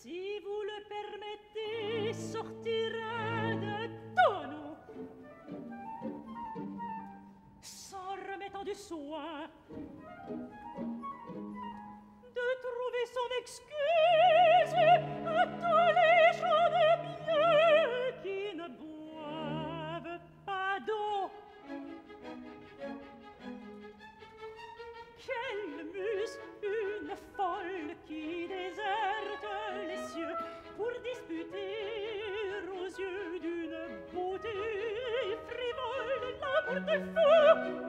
Si vous le permettez, sortirai de tonneau, s'en remettant du soin de trouver son excuse à tous les gens de bien qui ne boivent pas d'eau. Quelle muse, une folle qui déserte les cieux pour disputer aux yeux d'une beauté frivole l'amour des fous.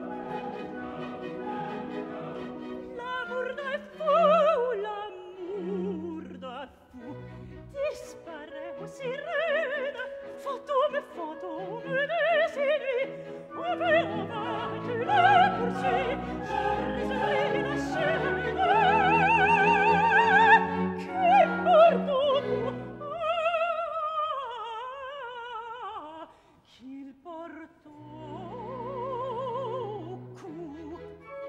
L'amour d'un fou, l'amour d'un fou disparaît aux sirènes, fantôme, fantôme des nuits. On va, tu le poursuis, je briserai la chaîne qui porte au cou. Ah, qu'il porte au cou.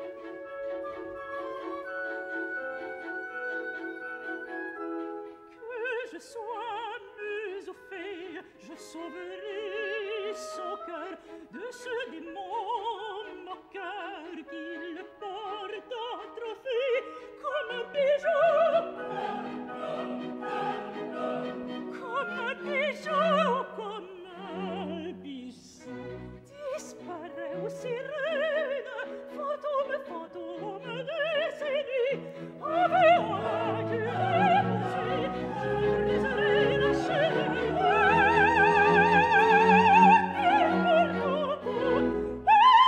Que je sois muse ou fée, je sauverai son cœur de ce démon moqueur qui le porte en trophée comme un bijou. Comme un bijou, comme un bijou. Disparaît aux sirènes, fantôme, fantôme de ces nuits. Ave, tu le poursuis, je briserai la chaîne qui porte au cou.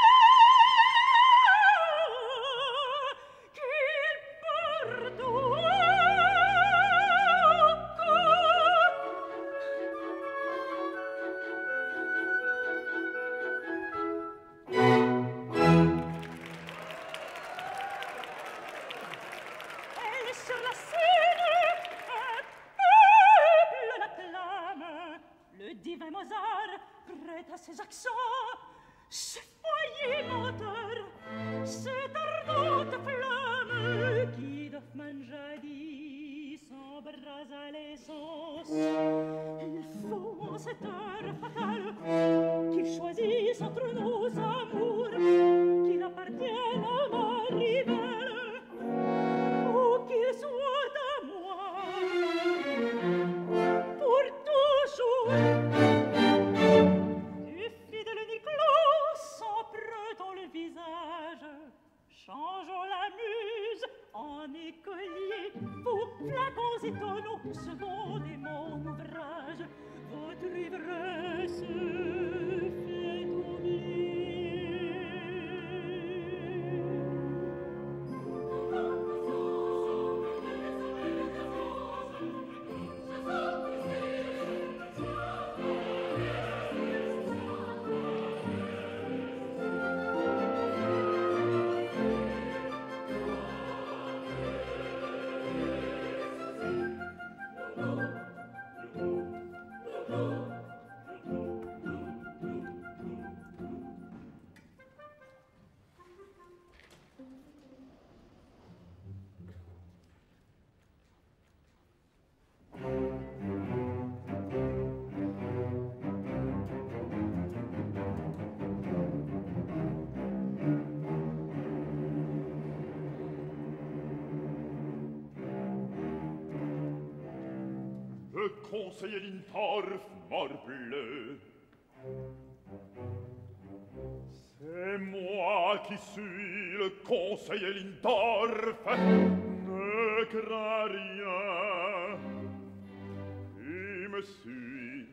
Qu'il porte au cou. Elle est sur la scène, un peuple l'acclame. Le divin Mozart prête à ses accents ce foyer menteur, cette ardente flamme qui d'Hoffmann jadis embrasa les sens. Il faut en cette heure fatale qu'il choisisse entre nos amours, qu'il appartienne à ma rivale ou qu'il soit à moi pour toujours. Du fidèle Niclot s'empruntant le visage, changeons la muse en écolier, vous flacons et tonneaux, secondez mon ouvrage, votre ivresse fait oublier. Conseiller Lintorf, morbleu. C'est moi qui suis le conseiller Lintorf. Ne crains rien. Tu me suis.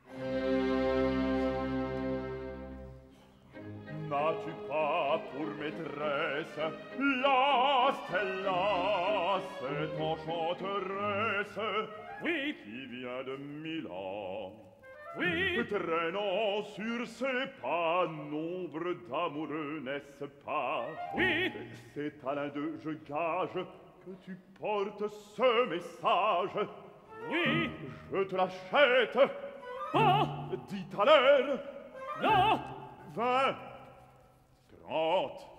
N'as-tu pas pour maîtresse la Stella, cette enchanteresse, oui, qui vient de Milan? Oui, traînant sur ses pas nombre d'amoureux, n'est-ce pas? Oui, c'est à l'un d'eux, je gage, que tu portes ce message. Oui, je te l'achète. Ah, 10 thalers. Non, 20, 30.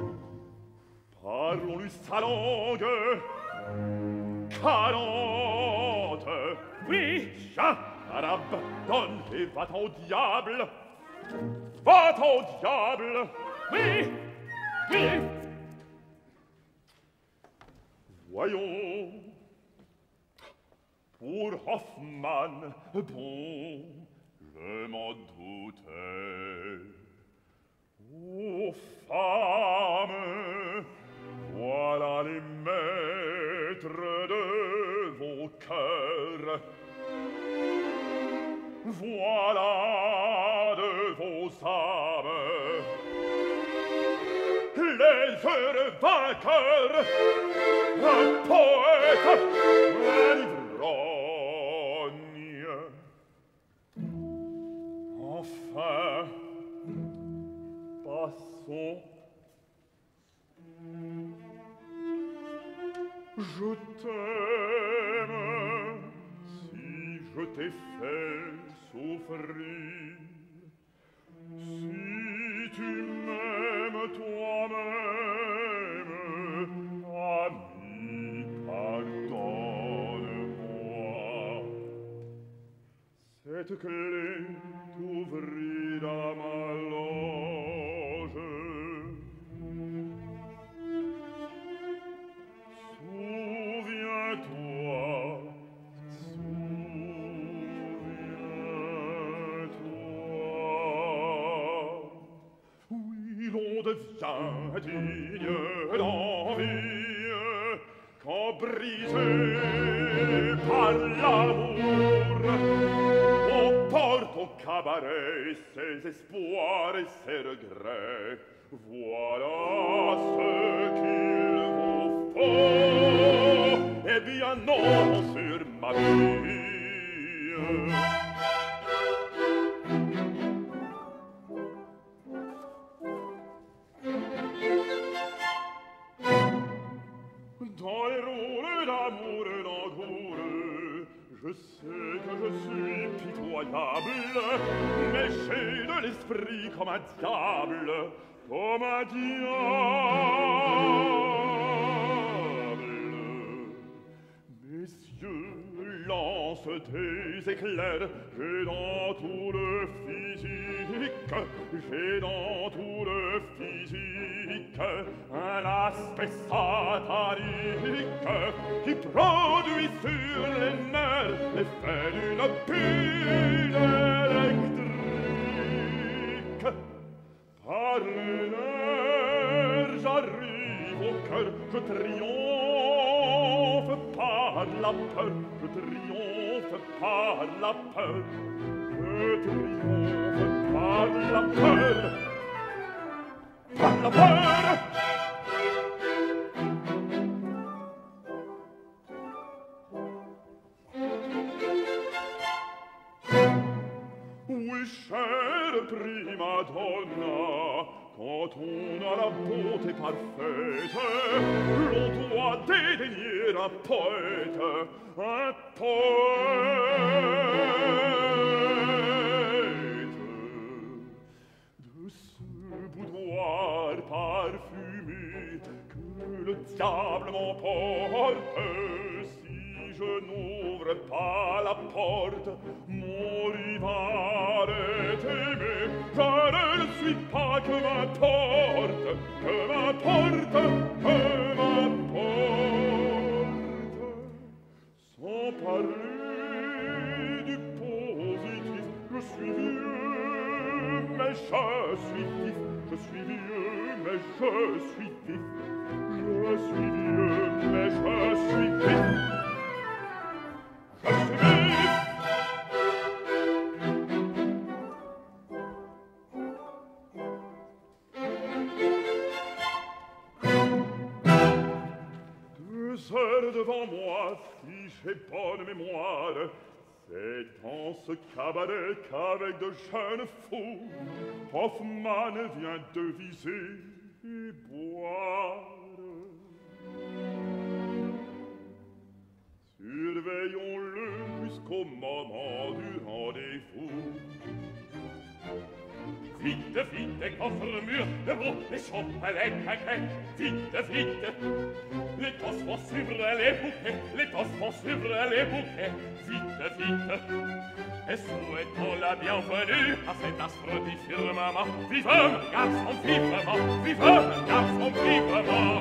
Parlons-lui sa langue. 40. Oui. Tiens, arabe, donne et va-t'en au diable. Va-t'en au diable. Oui. Oui. Voyons. Pour Hoffmann, bon, je m'en doutais. Ô femmes, voilà les maîtres de vos cœurs. Voilà de vos âmes les heureux vainqueurs, un poète, un ivrogne. Enfin, passons. Je t'aime, si je t'ai fait souffrir, si tu m'aimes toi-même, ami, pardonne-moi. Cette clé t'ouvrira ma loge. Souviens-toi, souviens-toi. Oui, l'on devient digne d'envie quand brisé par l'amour, on porte au cabaret ses espoirs et ses regrets. Voilà ce qu'il vous faut. Eh bien non, sur ma vie. Dans les rôles d'amour et d'entour, je sais que je suis pitoyable, mais j'ai de l'esprit comme un diable, comme un diable. Mes yeux lancent des éclairs, j'ai dans tout le physique, j'ai dans tout le physique un aspect satanique qui produit sur les nerfs l'effet d'une bulle électrique. Par les nerfs j'arrive au cœur, je triomphe par la peur, je triomphe par la peur, je triomphe par la peur, par la peur. Oui, chère prima donna, quand on a la beauté parfaite, l'on doit dédaigner un poète, un poète. De ce boudoir parfumé que le diable m'emporte, si je n'ouvre pas la porte, mon rival est aimé. Je ne suis pas que m'importe, que m'importe, que m'importe. Sans parler du positif, je suis vieux, mais je suis vif. Je suis vieux, mais je suis vif. Je suis vieux, mais je suis vif. Je suis vif. Devant moi, si j'ai bonne mémoire, c'est dans ce cabaret qu'avec de jeunes fous, Hoffmann vient deviser et boire. Surveillons-le jusqu'au moment du rendez-vous. Vite, vite, coffre mur, le beau, les chopes, les paquets. Vite, vite. Les tosses vont suivre les bouquets, les tosses vont suivre les bouquets. Vite, vite. Et souhaitons la bienvenue à cet astre du firmament. Vivement, garçon, vivement, vivement, garçon, vivement.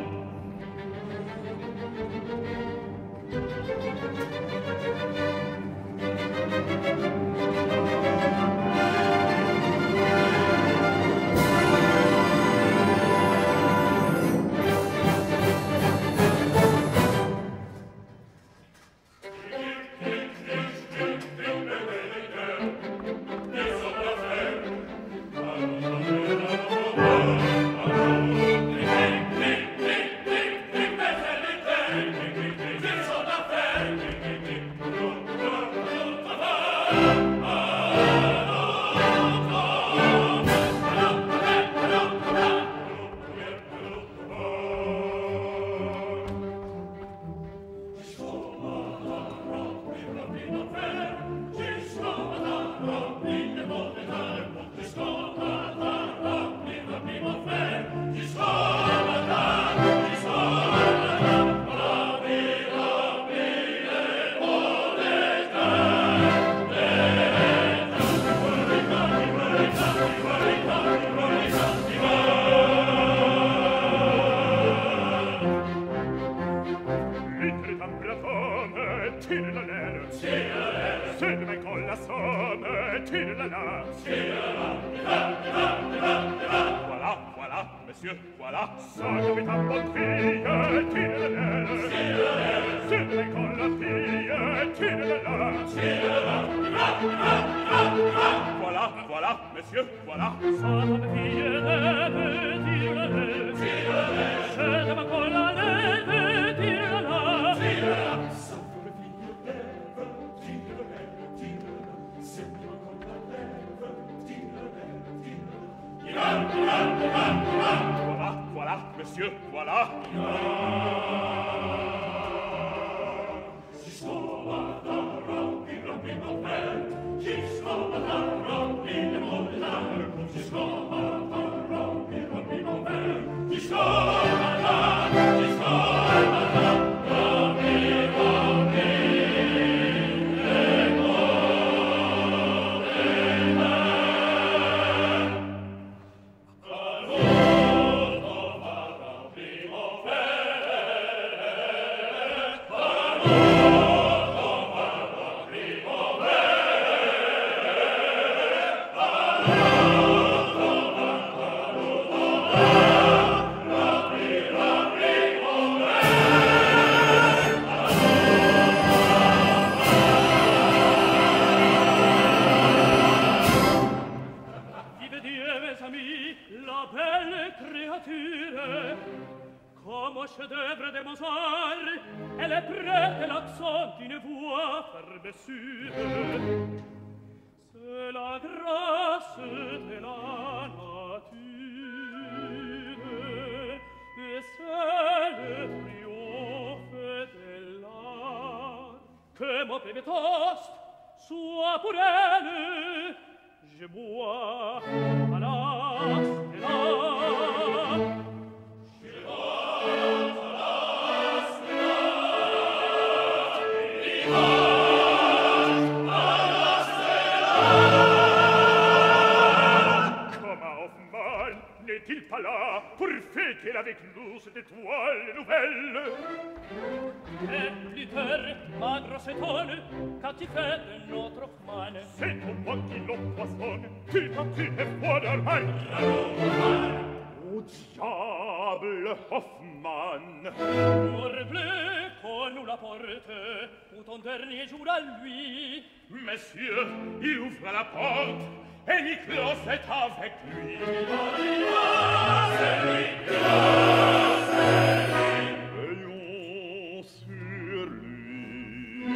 Monsieur, il ouvre la porte et Nicolas est avec lui. Veillons sur lui.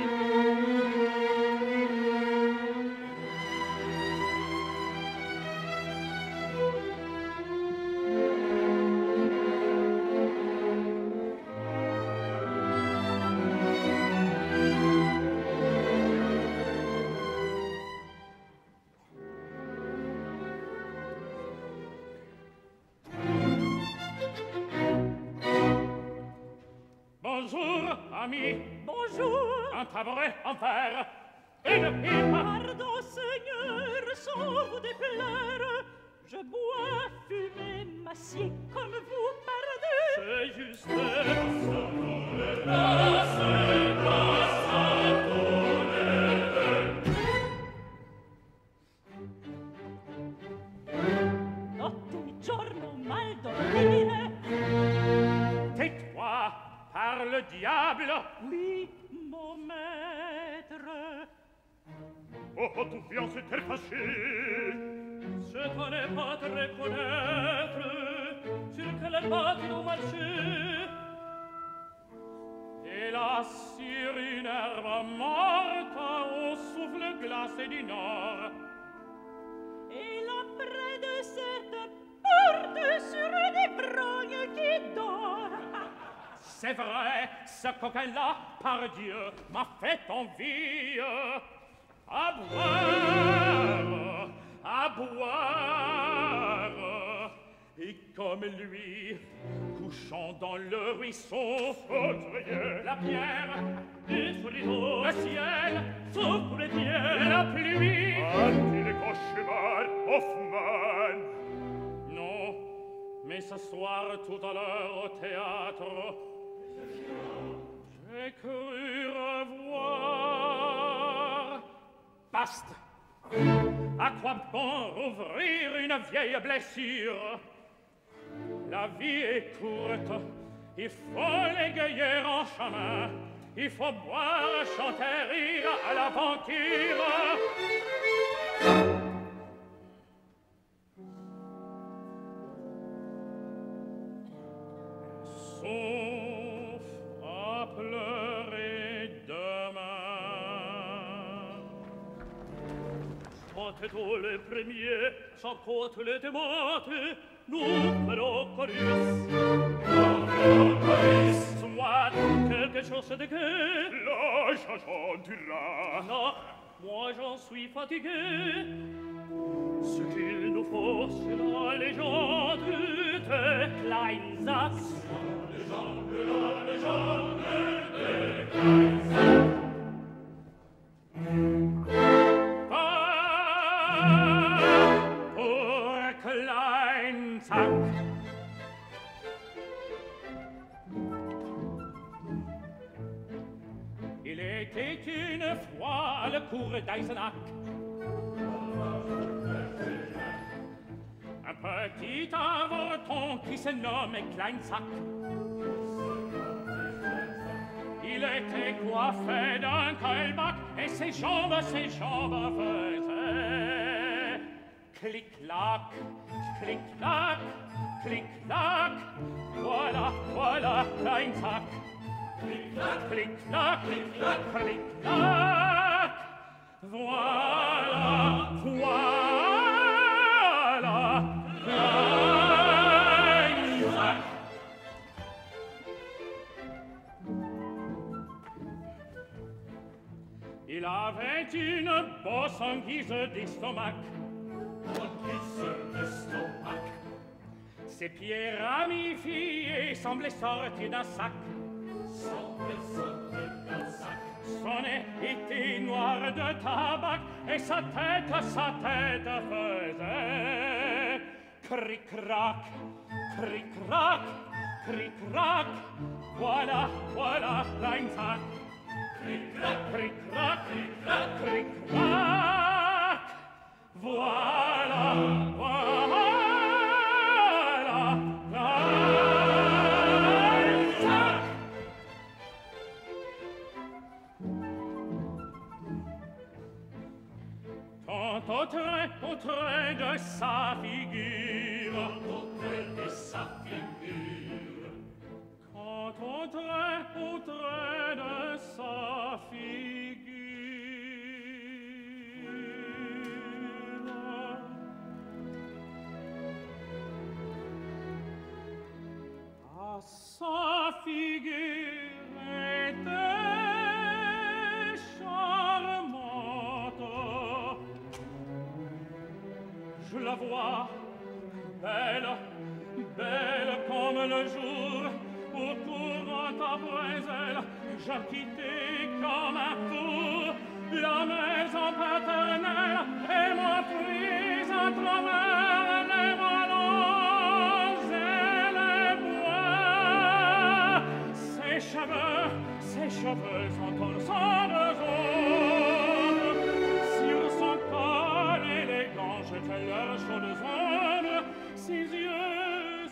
ami. Bonjour. Un tabouret en fer. Une pipe. Pardon, Seigneur, sans vous déplaire. Je bois, fumer, m'assieds comme vous, pardon. C'est juste. Notte e giorno mal dormire. Tais-toi, parle diable. Oui, mon maître. Oh, tu fiancé t'es fâché. Je connais pas te reconnaître. Sur quelle batte nous marcher? Hélas, sur une herbe morte au souffle glacé du nord. Et là près de cette porte sur des brognes qui dort. C'est vrai, ce coquin-là, par Dieu, m'a fait envie. À boire, à boire. Et comme lui, couchant dans le ruisseau, la pierre, sous les eaux, le ciel, sous les pieds, la pluie. Anti les cauchemars, Hoffmann. Non, mais ce soir, tout à l'heure, au théâtre, j'ai cru revoir. Basta! À quoi bon rouvrir une vieille blessure? La vie est courte, il faut l'égayer en chemin, il faut boire, chanter, rire à l'aventure. Sauf à pleurer demain. Chantez tous les premiers, chantez les démentes, nous ferons chorus. Soit quelque chose de gai. La chanson dira. Non, moi j'en suis fatigué. Ce qu'il nous faut, c'est la légende de Kleinsack. La légende de Kleinsack. Pour Kleinsack. Il était une fois à la cour d'Eisenach un petit avorton qui se nomme Kleinsack. Il était coiffé d'un colbac et ses jambes faisaient clic-clac, clic-clac, clic-clac. Voilà, voilà Kleinsack. Clic-clac, clic-clac, clic-clac, clic-clac. Voilà, voilà Kleinsack. Il avait une bosse en guise d'estomac. En guise d'estomac. Ses pieds ramifiés semblaient sortir d'un sac. Son nez était noir de tabac et sa tête faisait cric-crac, cric-crac, cric-crac. Voilà, voilà Kleinsack. Cric-crac, cric-crac, cric-crac, cric-crac. Voilà, voilà Kleinsack. Tant au trait de sa figure, quand au trait de sa figure, à sa figure était charmante. Je la vois belle, belle comme le jour, au courant après elle, j'ai quitté comme un fou la maison paternelle et m'en pris à travers les vallons et les bois. Ses cheveux sont en sang de jaune, sur son col élégant jetaient leurs chaudes ombres, ses yeux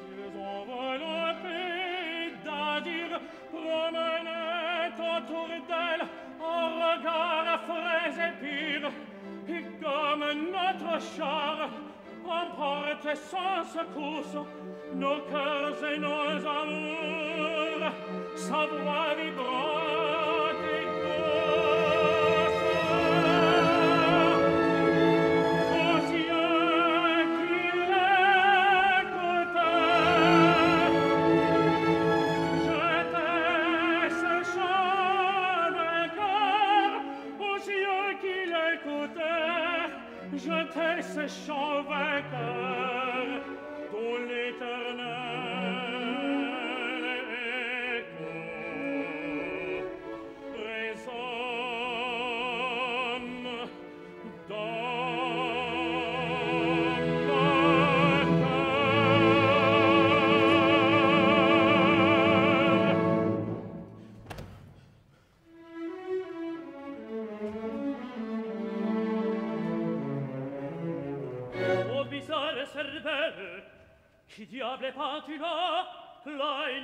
enveloppés d'azur promenaient autour d'elle un regard frais et pur, et comme notre char emporte sans secousse nos cœurs et nos amours, sa voix vibrante et douce, aux yeux qui l'écoutaient, jetait ce chant vainqueur, aux yeux qui l'écoutaient, jetait ce chant vainqueur, dont l'éternel écho résonne dans mon cœur. Ô bizarre cervelle, qui diable pas-tu là, Klein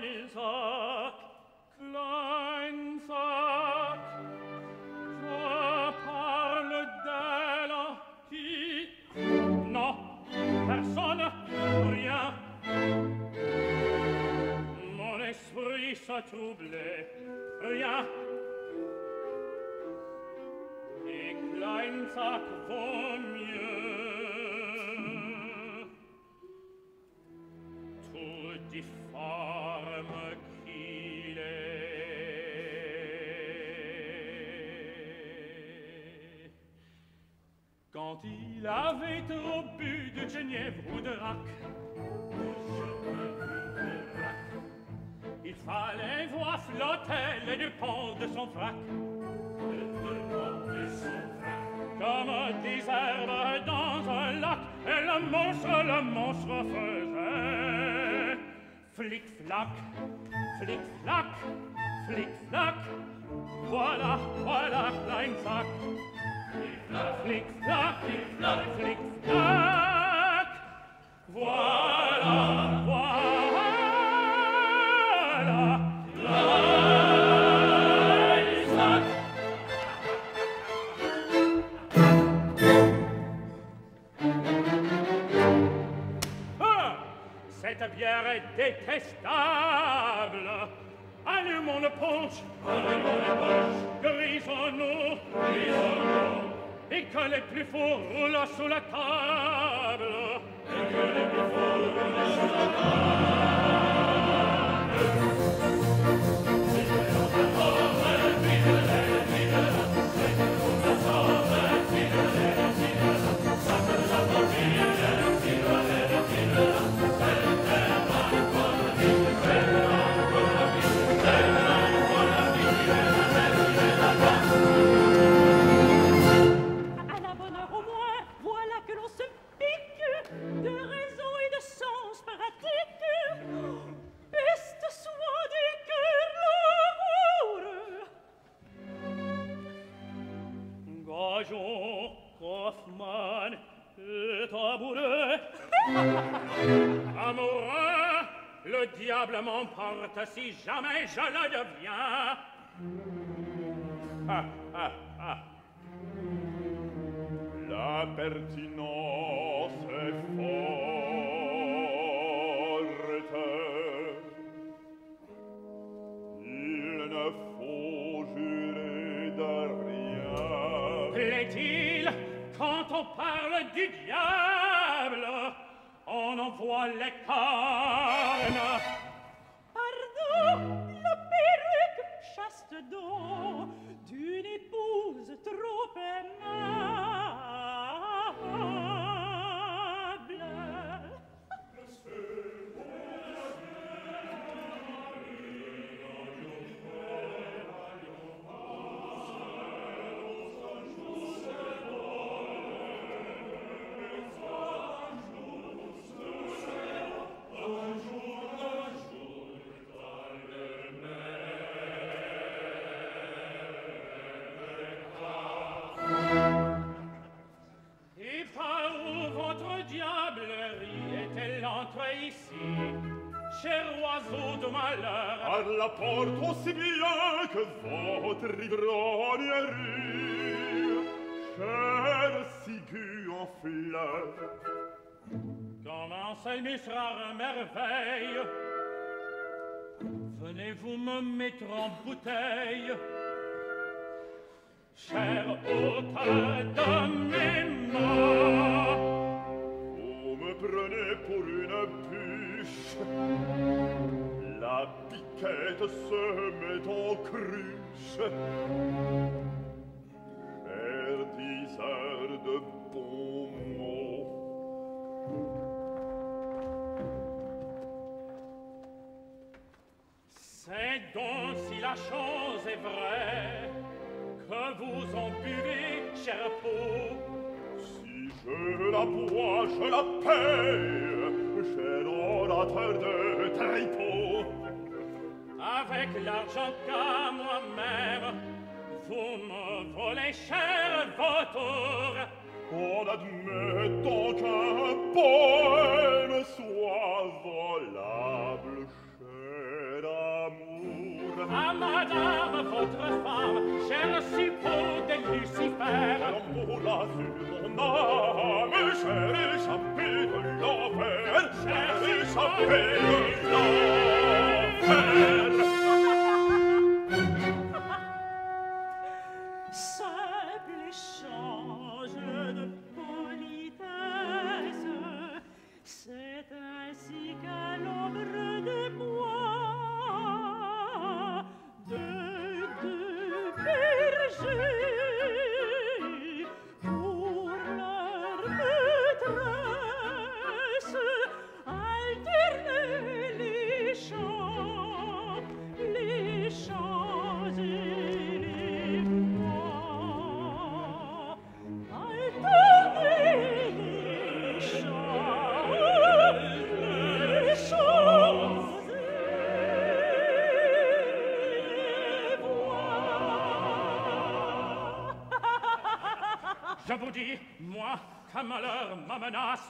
Sack, je parle d'elle, qui? Non, personne, rien. Mon esprit se troublait, rien. Et Klein Sack vaut mieux. Tout difforme qu'il est. Quand il avait trop bu de genièvre ou de rack, il fallait voir flotter les deux pans de son frac. Comme des herbes dans un lac, et le monstre faisait flic-flac, flic-flac, flic-flac. Voilà, Klein Sack. Flic-flac, flic-flac, flic-flac. Voilà, Klein Sack. Cette bière est détestable. Allumons le punch, grisons-nous, et que les plus fous roulent sous la table. Amoureux, le diable m'emporte si jamais je le deviens. La pertinence est forte. Il ne faut jurer de rien. Plaît-il, quand on parle du diable, on en voit les cornes? Pardon, la perruque chaste d'eau d'une épouse trop aimable. Et par où votre diablerie est-elle entrée ici, cher oiseau de malheur? Par la porte aussi bien que votre ivrognerie, cher ciguë en fleurs. Comment s'illustrera merveille? Venez-vous me mettre en bouteille, cher auteur de mes mains? Vous me prenez pour une bûche, la piquette se met en cruche. Faire 10 heures de bons mots. C'est donc si la chose est vraie que vous en buvez, cher peau. Si je la bois, je la paye, cher orateur de Traipeau. Avec l'argent qu'à moi-même, vous me volez, cher vautour. On admet donc qu'un poème soit volable, cher amour. À madame, votre femme, cher suppôt de Lucifer. L'amour là sur mon âme, cher échappé de l'enfer, cher échappé de l'enfer. Simple échange de politesse, c'est ainsi qu'à l'ombre des bois, de deux bergers pour leur maîtresse alterner les chants et les bois. Alterner les chants et les bois. Je vous dis, moi, qu'un malheur me menace.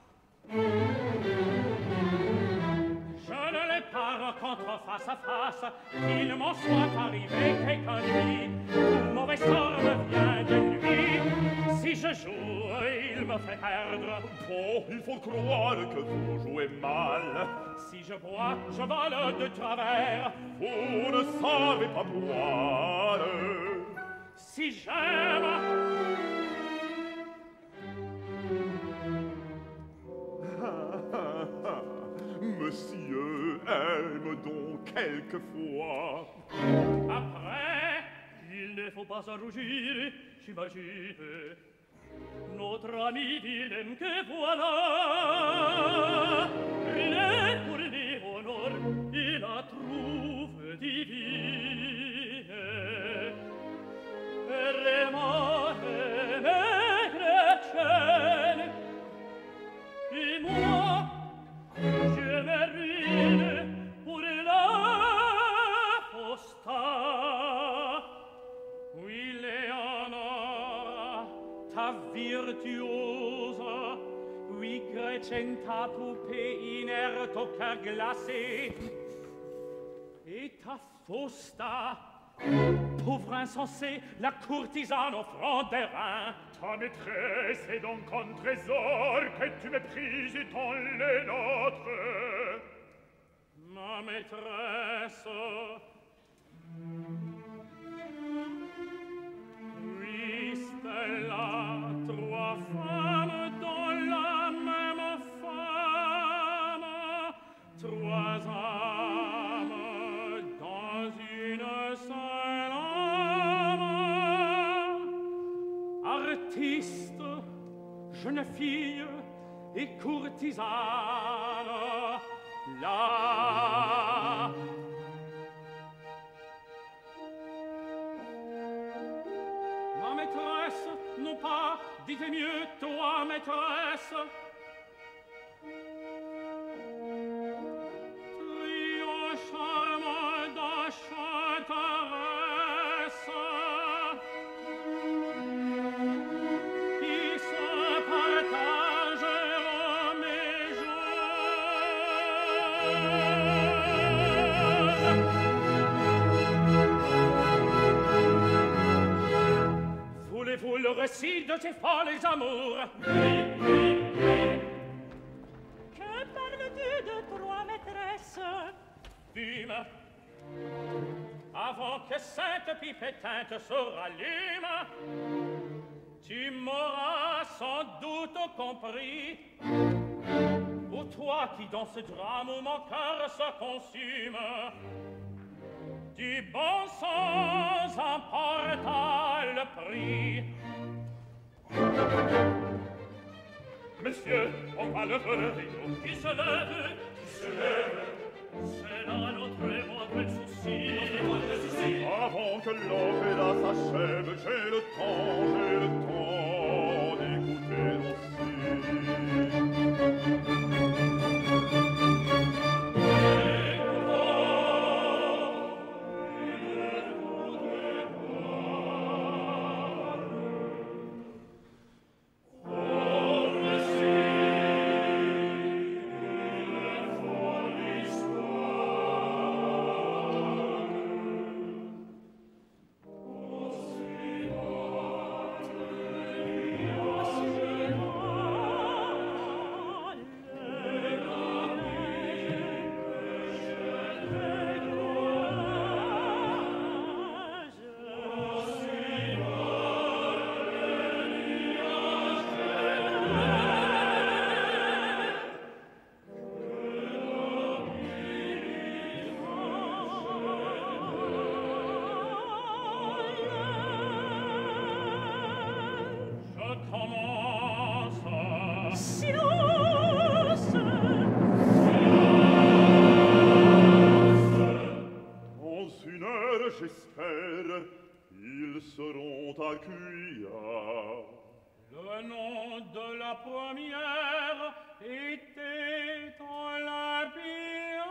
Je ne l'ai pas rencontré face à face, qu'il m'en soit arrivé quelque nuit, où mauvais sort me vient de lui. Si je joue, il me fait perdre. Bon, il faut croire que vous jouez mal. Si je bois, je vole de travers. Vous ne savez pas boire. Si j'aime, Monsieur aime donc quelquefois. après, il ne faut pas s'en rougir, j'imagine. Notre ami Willem que voilà, il est pour Léonore, il la trouve divine. Remane chrétienne, et moi, je me ruine pour la posta. Oui, Léonore, ta virtuose, oui, Gretchen, ta poupée inerte au cœur glacé, et ta Fausta, pauvre insensé, la courtisane au front d'airain. Ta maîtresse est donc un trésor que tu méprises dans les nôtres. Ma maîtresse, oui, Stella, trois femmes dans la même femme, trois âmes dans une seule âme. Artiste, jeune fille et courtisane, là. Ma maîtresse, non pas, dites mieux, toi, maîtresse. Trio charmant d'enchanteresse. voulez-vous le récit de ces folles amours? Que parles-tu de trois maîtresses? Dime, avant que cette pipe éteinte se rallume, tu m'auras sans doute compris. Ou toi qui dans ce drame où mon cœur se consume, du bon sens emporta le prix. Messieurs, on va lever le rideau. Qui se lève? Qui se lève? C'est là notre éventuel souci. Avant que l'opéra s'achève, j'ai le temps d'écouter j'espère, ils seront à Cuillard. Le nom de la première était Olympia.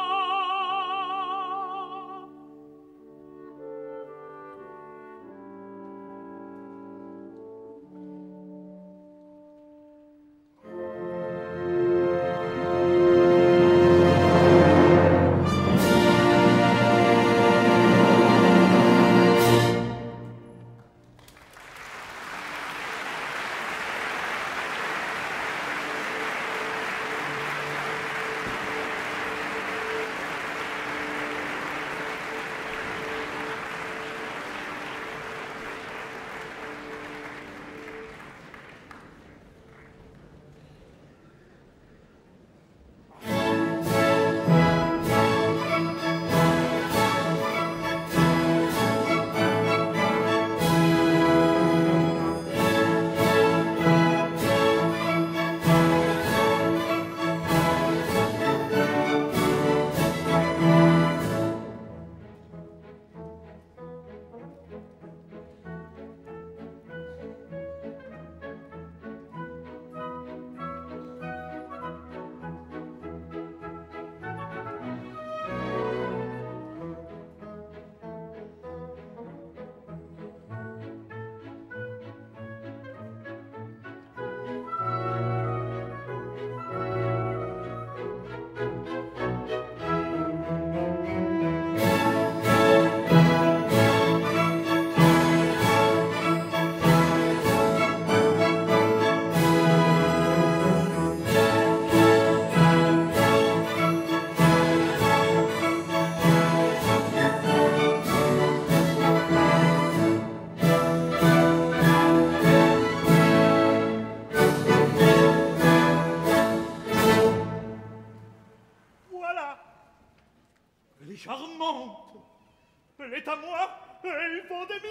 Charmante. Elle est à moi, elle vaut des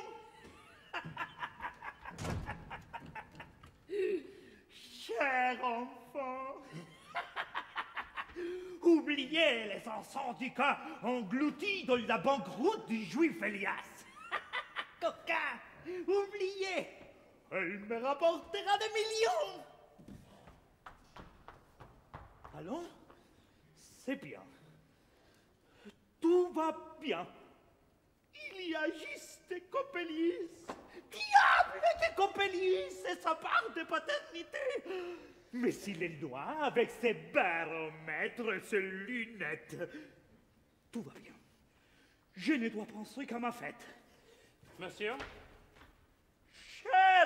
millions. Cher enfant, oubliez les encens du cas engloutis dans la banqueroute du juif Elias. Coquin, oubliez, elle me rapportera des millions. Allons, c'est bien. Tout va bien. Il y a juste des Coppelius. Diable des Coppelius et sa part de paternité. Mais s'il est loin avec ses baromètres et ses lunettes, tout va bien. Je ne dois penser qu'à ma fête. Monsieur?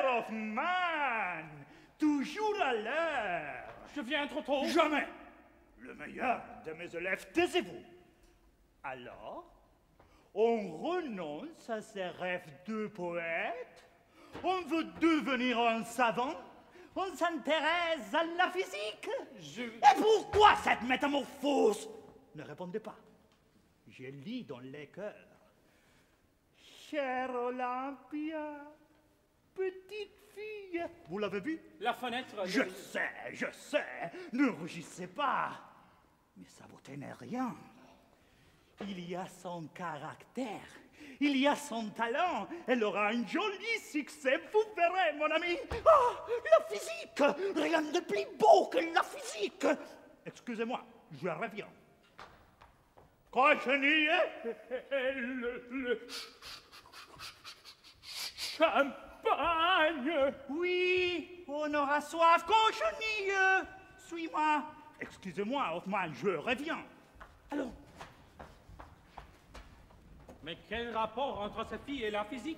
cher Hoffmann! Toujours à l'heure! Je viens trop tôt. Jamais! Le meilleur de mes élèves, taisez-vous! Alors, on renonce à ses rêves de poète? On veut devenir un savant? On s'intéresse à la physique? Et pourquoi cette métamorphose? Ne répondez pas. Je lis dans les cœurs. Chère Olympia, petite fille, vous l'avez vu? La fenêtre... Je sais, ne rougissez pas. Mais sa beauté n'est rien. Il y a son caractère, il y a son talent. Elle aura un joli succès, vous verrez, mon ami. Oh, la physique! Rien de plus beau que la physique! Excusez-moi, je reviens. Cochenille! Le champagne! Oui, on aura soif, cochenille! Suis-moi. Excusez-moi, Hoffmann, je reviens. Allons. Mais quel rapport entre cette fille et la physique?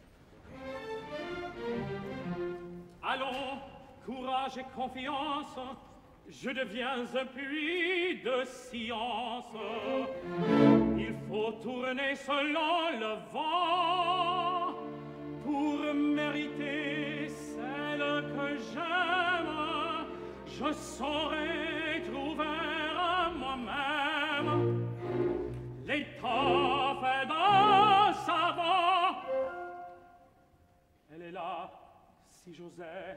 Allons, courage et confiance, je deviens un puits de science. Il faut tourner selon le vent pour mériter celle que j'aime. Je saurai trouver en moi-même l'étoffe d'un savant. Elle est là, si j'osais.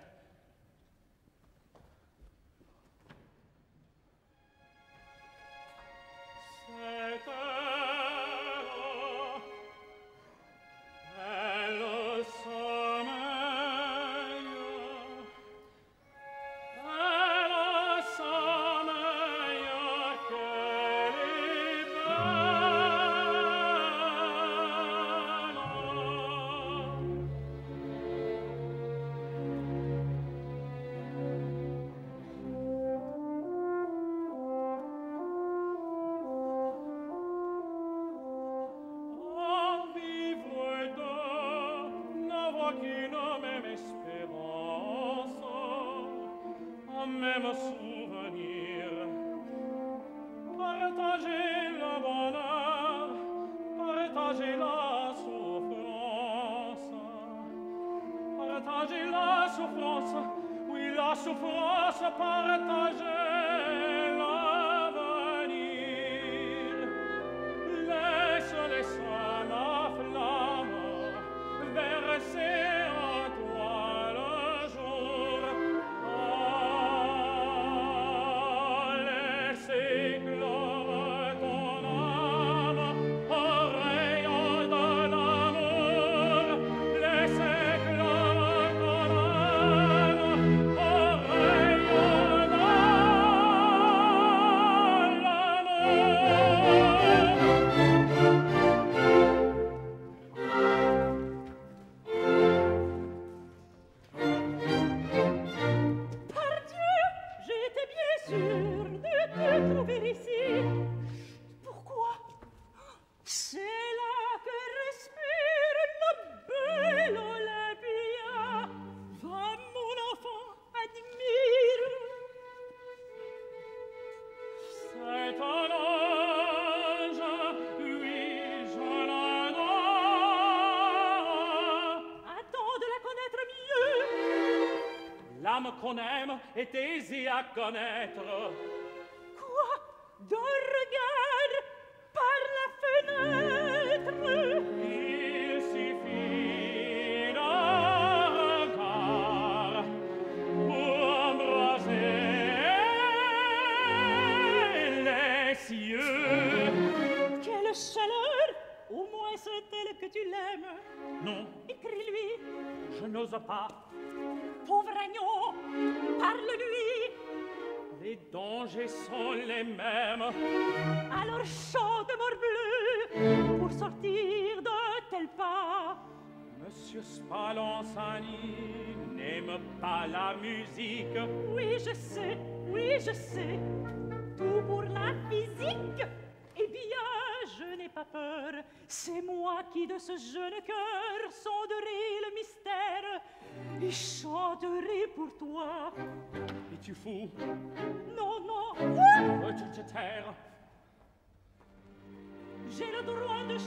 Cette heure, elle sommeille. Elle sommeille, qu'elle est belle. En vivre de n'avoir qu'une même espérance, un même souvenir, partager le bonheur, partager la souffrance, partager la souffrance, oui la souffrance, partager l'avenir. Laisse ma flamme verser en toi le jour. Ah, laisse éclore ton âme au rayon de l'amour. Laisse éclore ton âme au rayon de Pardieu, j'étais bien sûre de te trouver ici. Pourquoi? C'est là que respire la belle Olympia. Va, mon enfant, admire. C'est un ange, oui, je l'adore. Attends de la connaître mieux. L'âme qu'on aime est aisée à connaître. Quoi? D'un regard par la fenêtre? Il suffit d'un regard pour embraser les cieux. Quelle chaleur! Au moins c'est elle que tu l'aimes. Non, Écris-lui. je n'ose pas. Pauvre agneau, parle-lui. Les dangers sont les mêmes. Alors chante, morbleu, pour sortir de tel pas. Monsieur Spallanzani n'aime pas la musique. Oui, je sais. Tout pour la physique. Eh bien, je n'ai pas peur. C'est moi qui, de ce jeune cœur, sonderai le mystère. et chanterai pour toi. Es-tu fou? Non, non, Veux-tu te taire? j'ai le droit de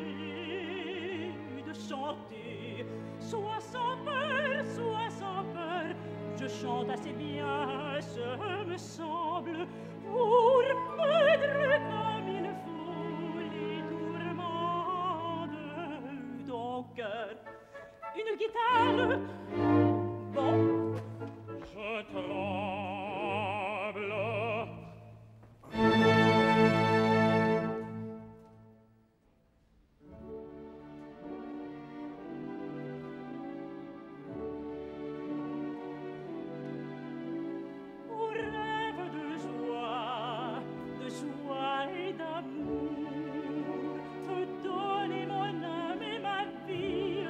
chanter, soit sans peur, je chante assez bien, ce me semble, pour peindre comme il faut les tourments de ton cœur. Une guitare, bon, Je tremble. on rêve de joie et d'amour, te donner mon âme et ma vie,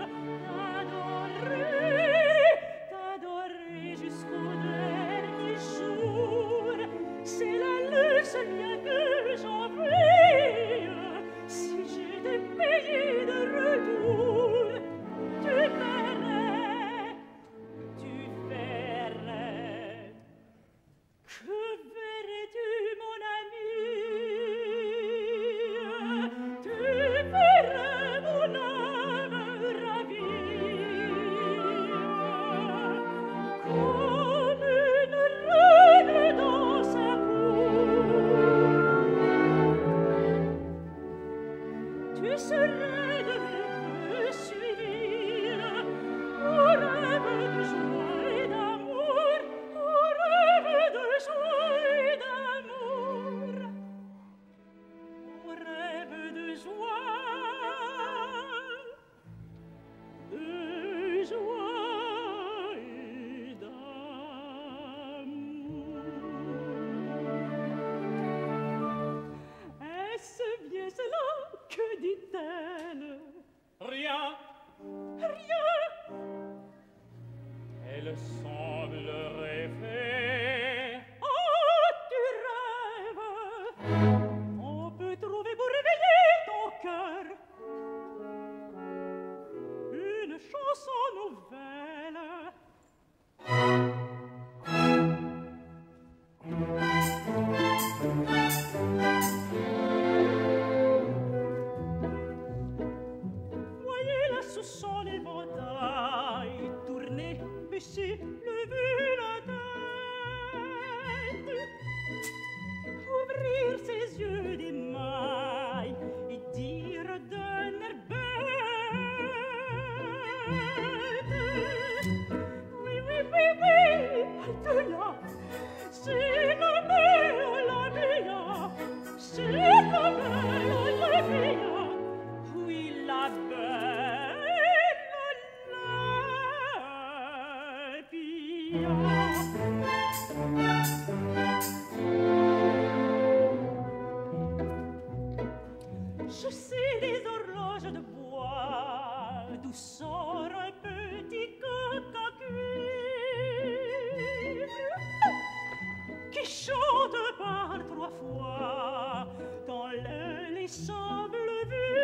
t'adorer jusqu'au dernier jour. C'est le seul bien que j'envie. Si j'étais payé de retour, tu verrais. Que verrais-tu, mon ami? Tu verrais mon âme ravie, comme une reine dans sa cour. Tu serais de me suivre au rêve de joie et d'amour, au rêve de joie et d'amour, au rêve de joie et d'amour. Est-ce bien cela? Que dit-elle? Rien. Rien. Elle semble rêver. Oh, tu rêves. On peut trouver pour réveiller ton cœur une chanson nouvelle. Voyez-la sous son éventail, tourner, baisser, lever la tête, ouvrir ses yeux d'émail et dire d'un air bête: oui, oui, oui, oui, Althea, c'est la belle mia, c'est la belle mia. Oui, la belle Pia. Je sais des horloges de bois, d'où sort un petit coq en cuivre qui chante par 3 fois dans les sables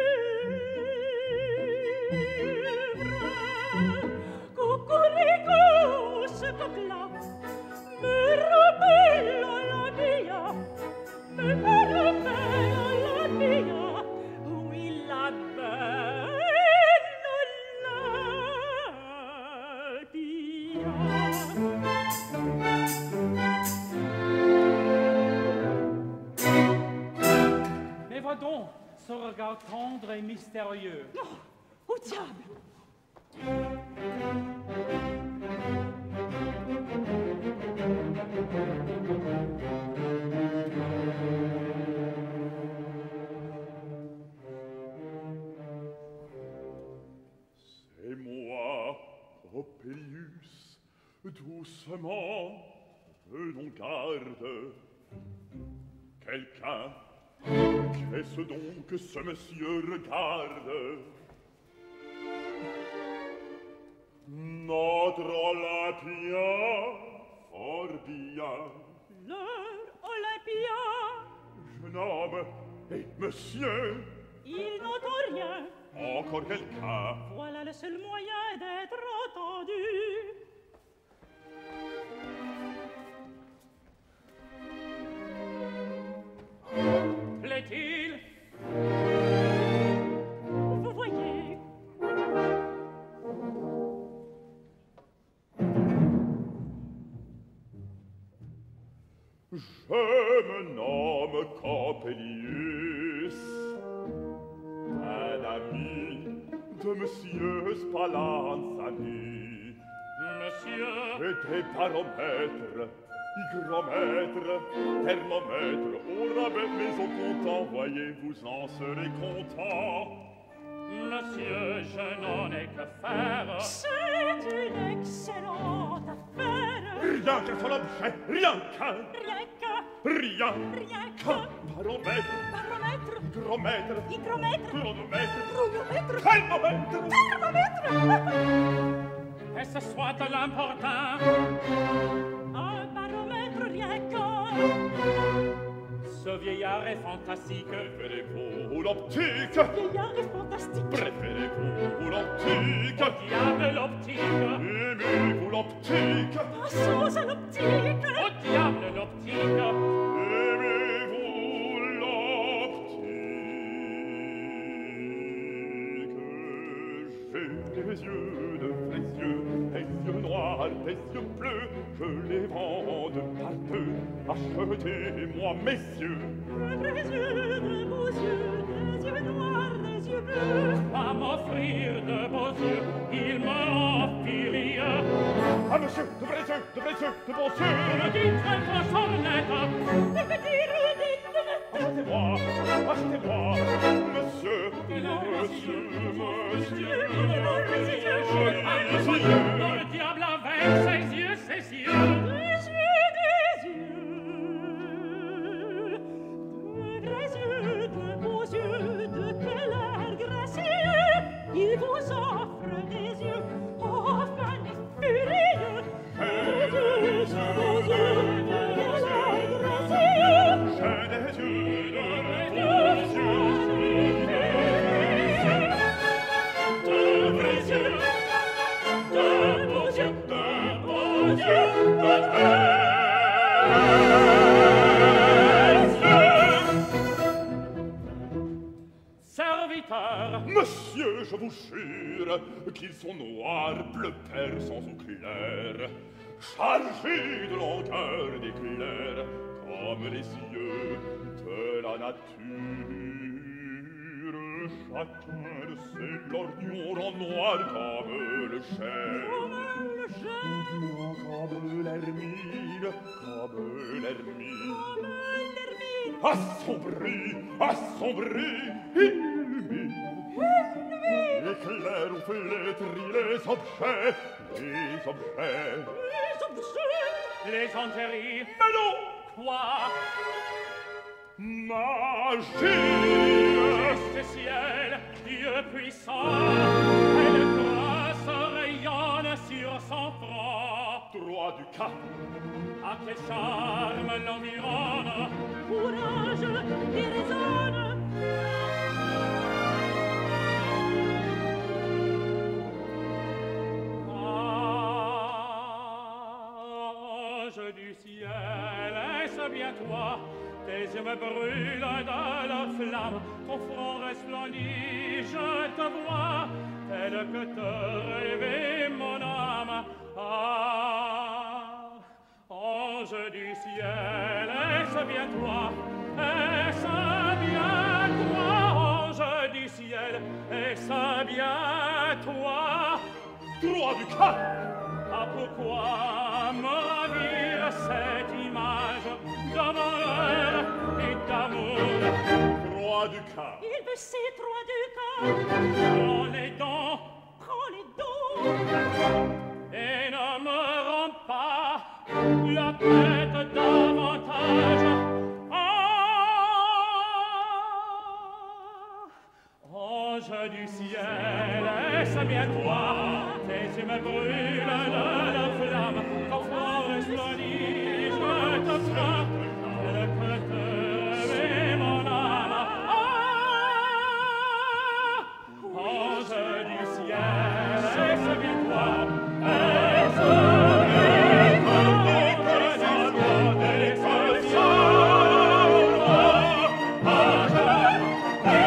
vivres. Cocorico, ce coq-là me rappelle la Pia, me rappelle la Pia. Oui, la belle Pia. Mais vois donc, ce regard tendre et mystérieux. Non, au diable. C'est moi, Opélius, doucement, prenons garde. Quelqu'un, qu'est-ce donc que ce monsieur regarde? Notre Olympia, fort bien. Leur Olympia, Jeune homme, et monsieur, ils n'entendent rien. encore quelqu'un. Voilà le seul moyen d'être entendu. Je me nomme Coppelius, un ami de Monsieur Spallanzani. Monsieur, Et des baromètres, hygromètres, thermomètres, au rabais mais au comptant, voyez-vous en serez content. monsieur, je n'en ai que faire. C'est une excellente affaire. Rien qu'un seul objet, rien qu'un, Rien rien que qu'un baromètre, baromètre, hygromètre, hygromètre, chronomètre, chronomètre, thermomètre. thermomètre. Et ce soit de l'important. Un baromètre rien que. Ce vieillard est fantastique. Préférez-vous l'optique? Vieillard est fantastique. Préférez-vous l'optique? Au diable l'optique. Aimez-vous l'optique? Passons à l'optique. Au diable l'optique. Aimez-vous l'optique? J'ai des yeux de vrais yeux, des yeux noirs, des yeux bleus, je les vends de par deux. Achetez-moi, messieurs. De vrais yeux, de beaux yeux, des yeux noirs, des yeux bleus. À m'offrir de beaux yeux, il m'en fit rire. Ah, monsieur, de vrais yeux, de vrais yeux, de bons Me yeux. dit très honnête. De petits rudis, de Achetez-moi, achetez-moi, monsieur, monsieur, monsieur. Dans le diable avec ses yeux, ses yeux. Des yeux, de vrais yeux, de beaux yeux, de quel air gracieux. Il vous offre des yeux, oh, fan et furieux. Des yeux, de beaux yeux, de quel air gracieux. J'ai des yeux de vrais yeux, De beaux yeux, de beaux yeux, de vrais Serviteur, monsieur, je vous jure qu'ils sont noirs, bleu persan ou clairs, chargés de longueur d'éclairs, comme les yeux de la nature. Chacun de ces lorgnons rend noir comme le chêne, comme l'hermine, comme l'hermine. Assombri, illumine, éclaire ou flétrit les objets, les enterris. Mais non! Quoi? Magie! Ce ciel, Dieu puissant, elle grâce rayonne sur son front. Droit du cap, À quel charme l'environne. courage et raisonne. Ange du ciel, est-ce bien toi? Tes yeux me brûlent de leur flamme, ton front resplendit, je te vois, tel que te rêvait mon âme. Ah, ange du ciel, est-ce bien toi? Est-ce bien toi, ange du ciel? Est-ce bien toi? droit du cap, Ah, pourquoi me ravir cette image de bonheur et d'amour? droit du cap. Il veut ses trois ducats. Prends les dents Prends les dons. et ne me rends pas la tête davantage. Ah, ange du ciel, est-ce bien toi? Tes yeux me brûlent de la flamme, ton front resplendit, je te frappe, tel que te rêvait mon âme. Ah, ange du ciel, est-ce bien toi? Est-ce bien toi?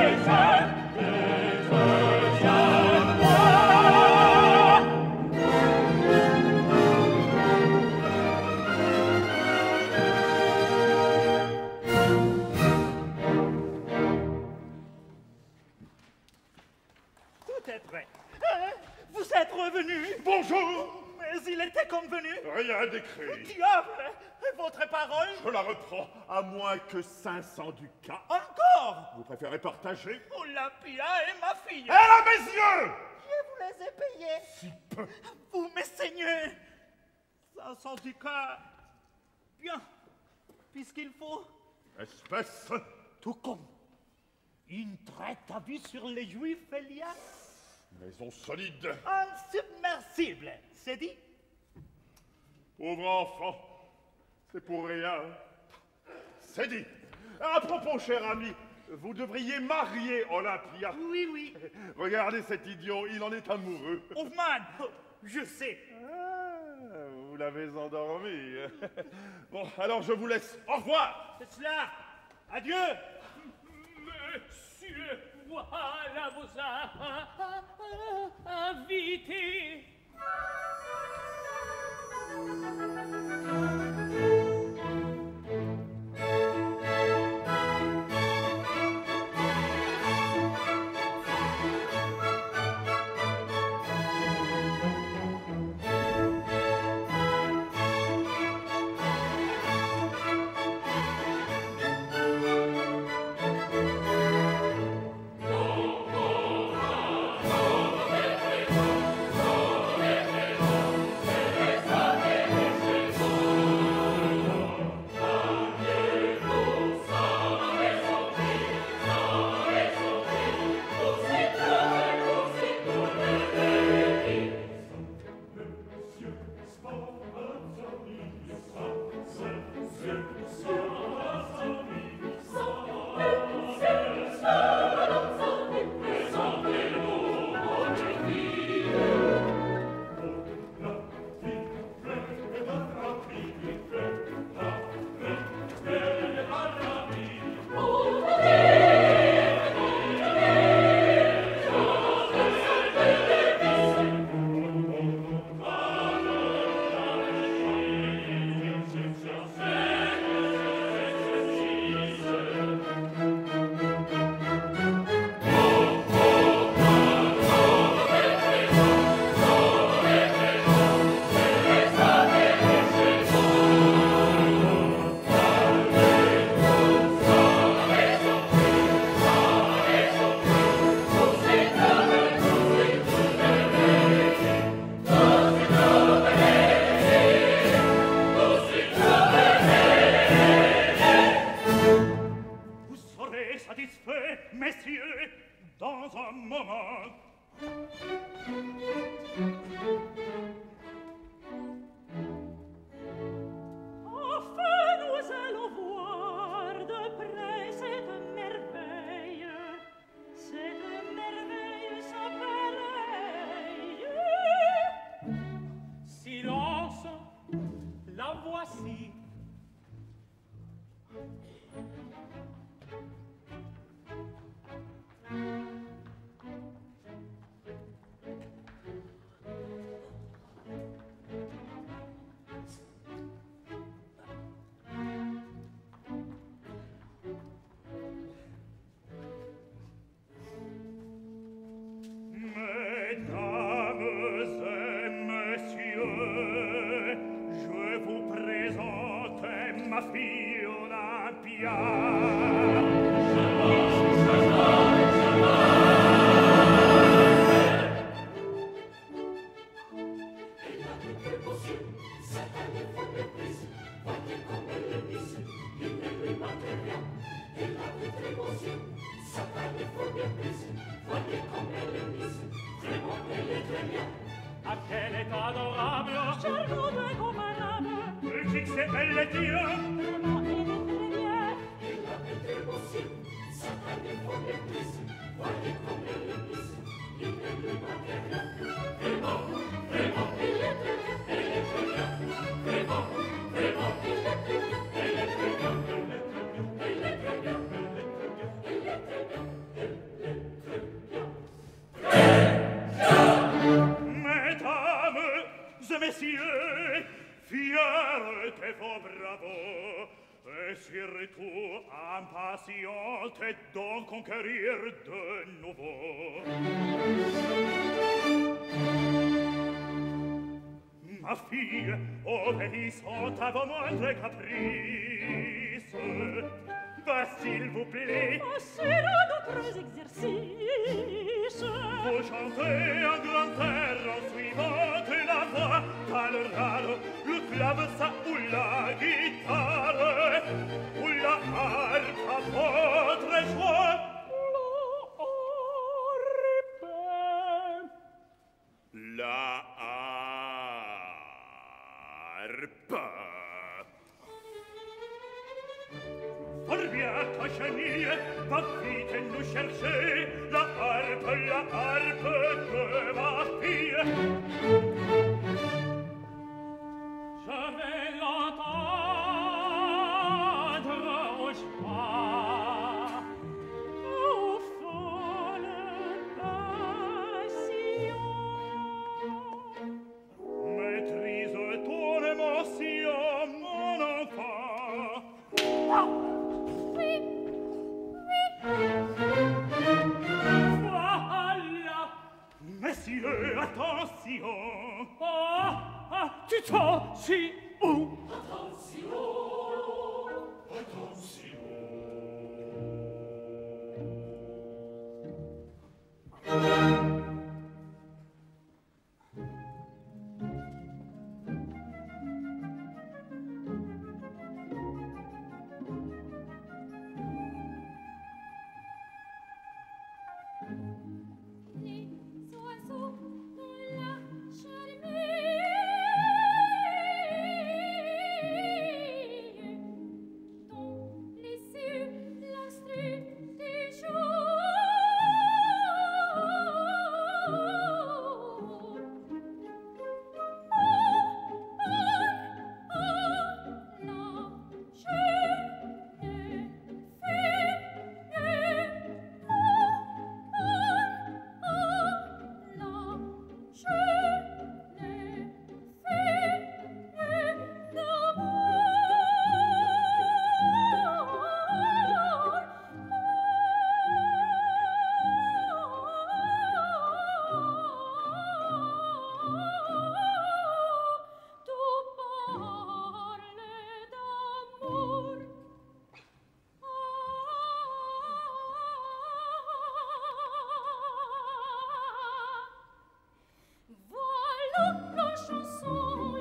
Ange du ciel, convenu. Bonjour. Mais il était convenu. Rien d'écrit. Diable! Votre parole? Je la reprends, à moins que 500 ducats. Encore? Vous préférez partager? Olympia est ma fille. Elle a mes yeux! Je vous les ai payés. Si peu. Vous me saignez. 500 ducats. Bien. Puisqu'il faut. Espèce. Tout comme une traite à vue sur les Juifs, Elias. Maison solide. Insubmersible. C'est dit? Pauvre enfant. C'est pour rien. C'est dit. À propos, cher ami, vous devriez marier Olympia. Oui, oui. Regardez cet idiot, il en est amoureux. Hoffman, je sais. Ah, vous l'avez endormi. Bon, alors je vous laisse. Au revoir. C'est cela. Adieu. Monsieur, voilà vos invités. Conquérir de nouveau. ma fille, obéissant à vos moindres caprices. S'il vous plaît, passera d'autres exercices. vous chantez un grand air en suivant la voix, car le raro, le clavecin ou la guitare, ou la harpe à votre choix. La harpe. Fort bien, ta chenille, va vite nous chercher la harpe que ma fille. Je vais l'entendre au choix, Aux folles passions. maîtrise ton émotion, mon enfant. Voilà. Messieurs, attention. Tu t'en si où? Les oiseaux de la charmille dans les cieux lustreux du jour. Voilà la chanson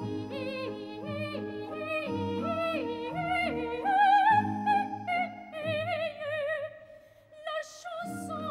gentille, la chanson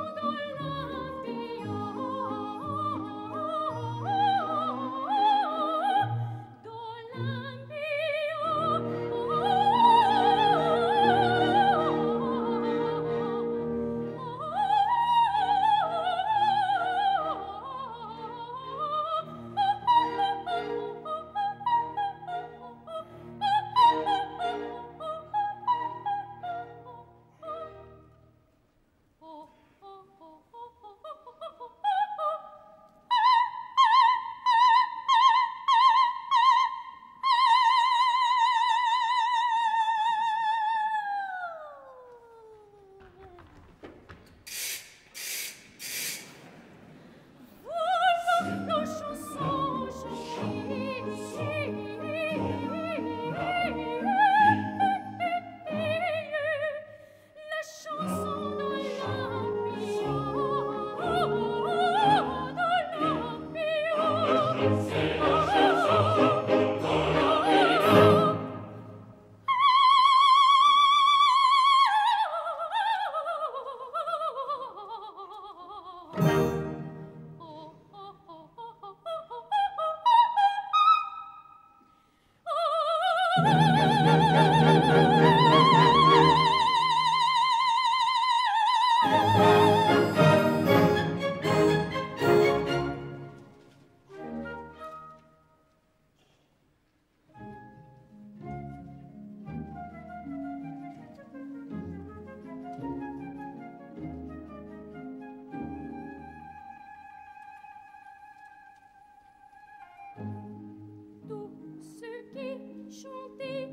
Tous ceux qui chantaient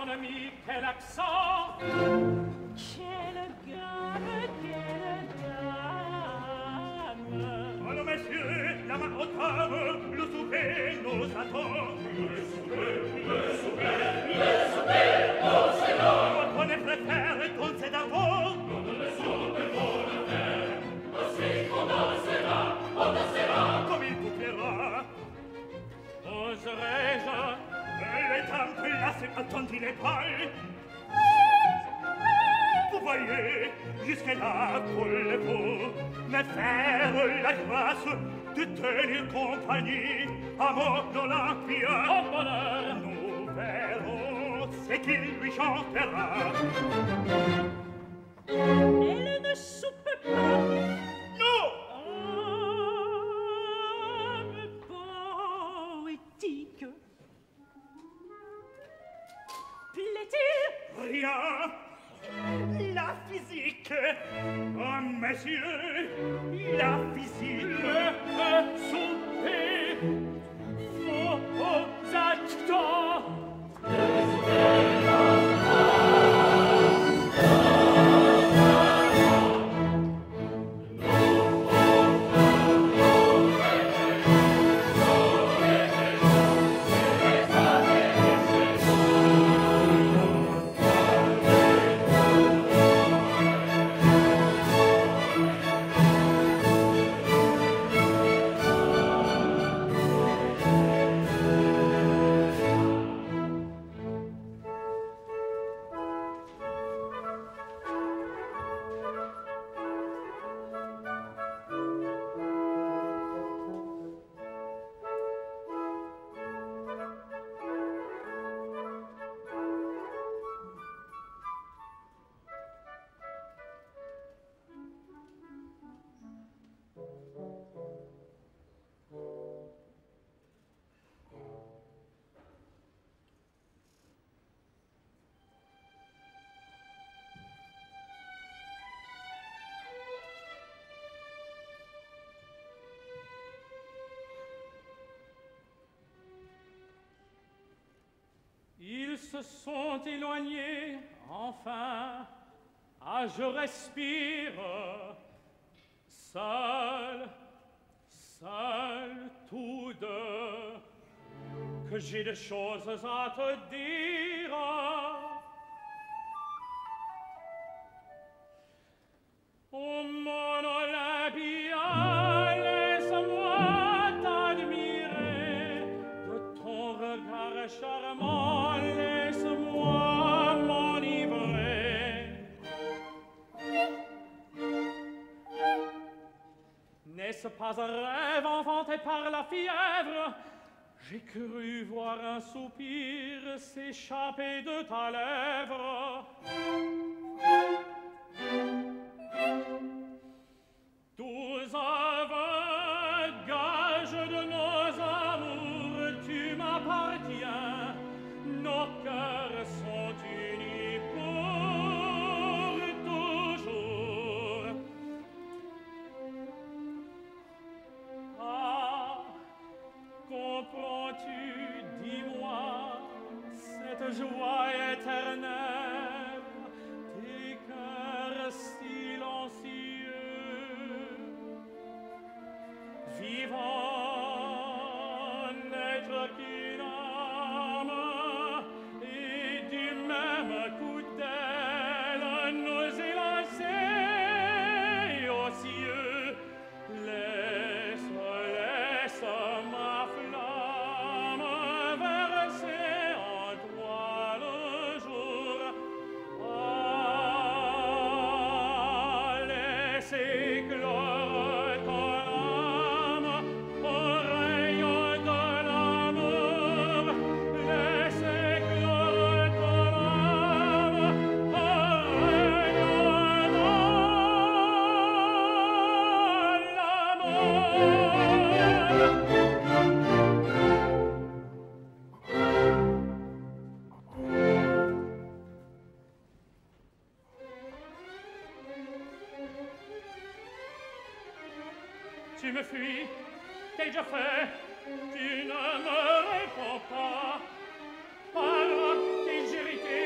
mon ami, quel accent! Quelle gamme, quelle dame! Allons, messieurs, la main au table, le souper nous attend. Votre préfère dolce d'avant. Comme il vous plaira. Oserais-je, les dames placées, attendez les balles. Vous voyez, jusque-là, voulez-vous me faire la grâce de tenir compagnie à mon Olympia? Au bonheur, nous verrons ce qu'il lui chantera. Elle ne soupe pas. Non! Âme poétique. Plaît-il? Rien! La physique! Oh, messieurs, la physique! Souper! Faux acteurs! Ils se sont éloignés, enfin. Ah, je respire. Seul, seul, tous deux, que j'ai des choses à te dire. Oh, mon Olympia, laisse-moi t'admirer de ton regard charmant, laisse-moi m'enivrer. N'est-ce pas un rêve inventé par la fièvre? J'ai cru voir un soupir s'échapper de ta lèvre. Douze aveux, gages de nos amours, tu m'appartiens, nos cœurs sont unis pour toujours. Ah, comprends-tu, dis-moi, cette joie éternelle, tes cœurs silencieux, vivant n'être qu'une âme, et du même coup d'aile nous élancer aux cieux. Laisse ma flamme verser en toi le jour. Ah, laisse éclore ton âme au rayon de l'amour. Laisse éclore ton âme au rayon de Tu me fuis, qu'ai-je fait? Tu ne me réponds pas. Parle, qu'ai-je irrité?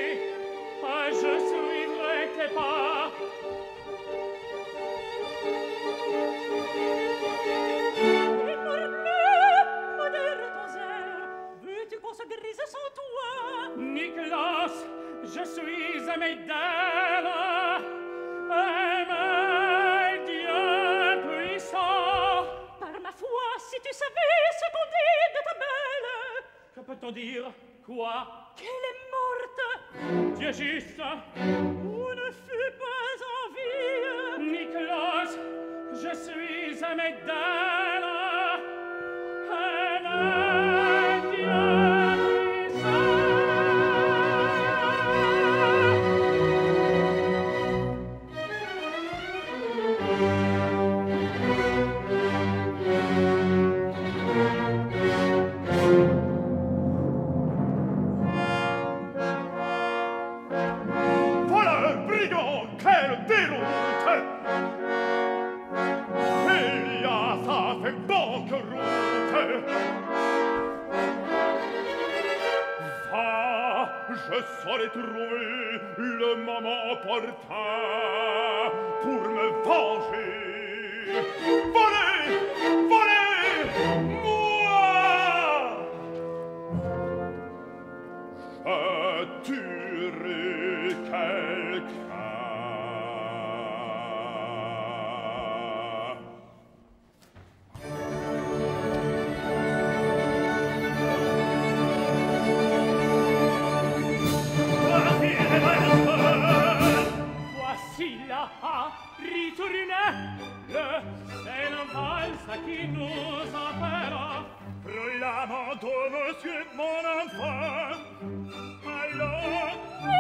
je suis Mesdames, et mes dieux puissants. Par ma foi, si tu savais ce qu'on dit de ta belle, Que peut-on dire? Quoi? qu'elle est morte, Dieu juste, ou ne fut pas en vie. Nicolas, je suis Mesdames, et mes dieux puissants. Voilà un brigand, quelle déroute! Elias a fait banqueroute! Va, je saurai trouver le moment opportun pour me venger. Volez! Volez! Moi! Je tuerai quelqu'un. Voici la ritourne, c'est la valse qui nous appelle. Brûlamment, monsieur, mon enfant. Alors,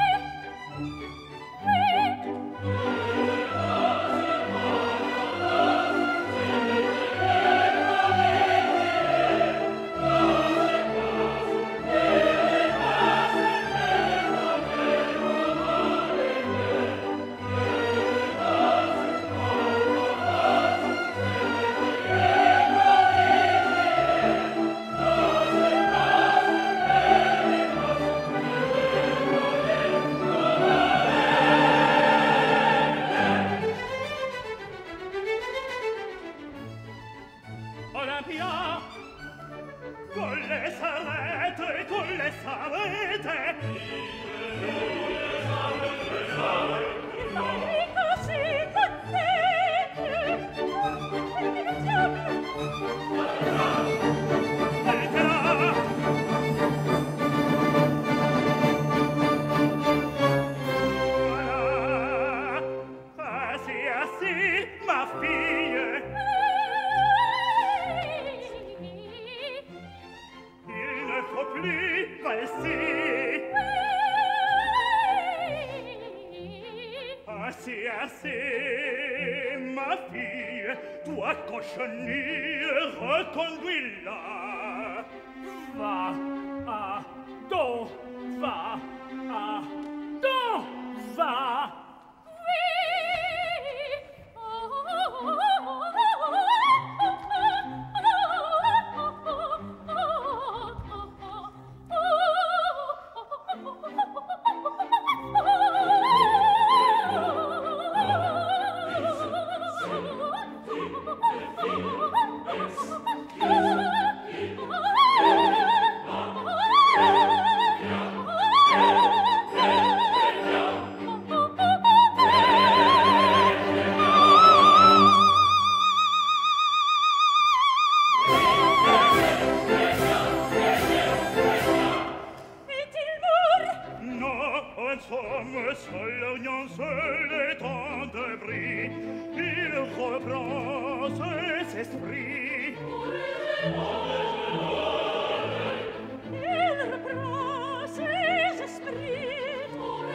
Olympia, con le savete. Parli così contente, quel diavolo. Ma fille, il ne faut plus rester. Assez, ma fille, toi cochonnier, reconduis-la. va à don, va à don, va. Seul l'oignon, seul étant de bris, il reprend ses esprits. Il reprend ses esprits.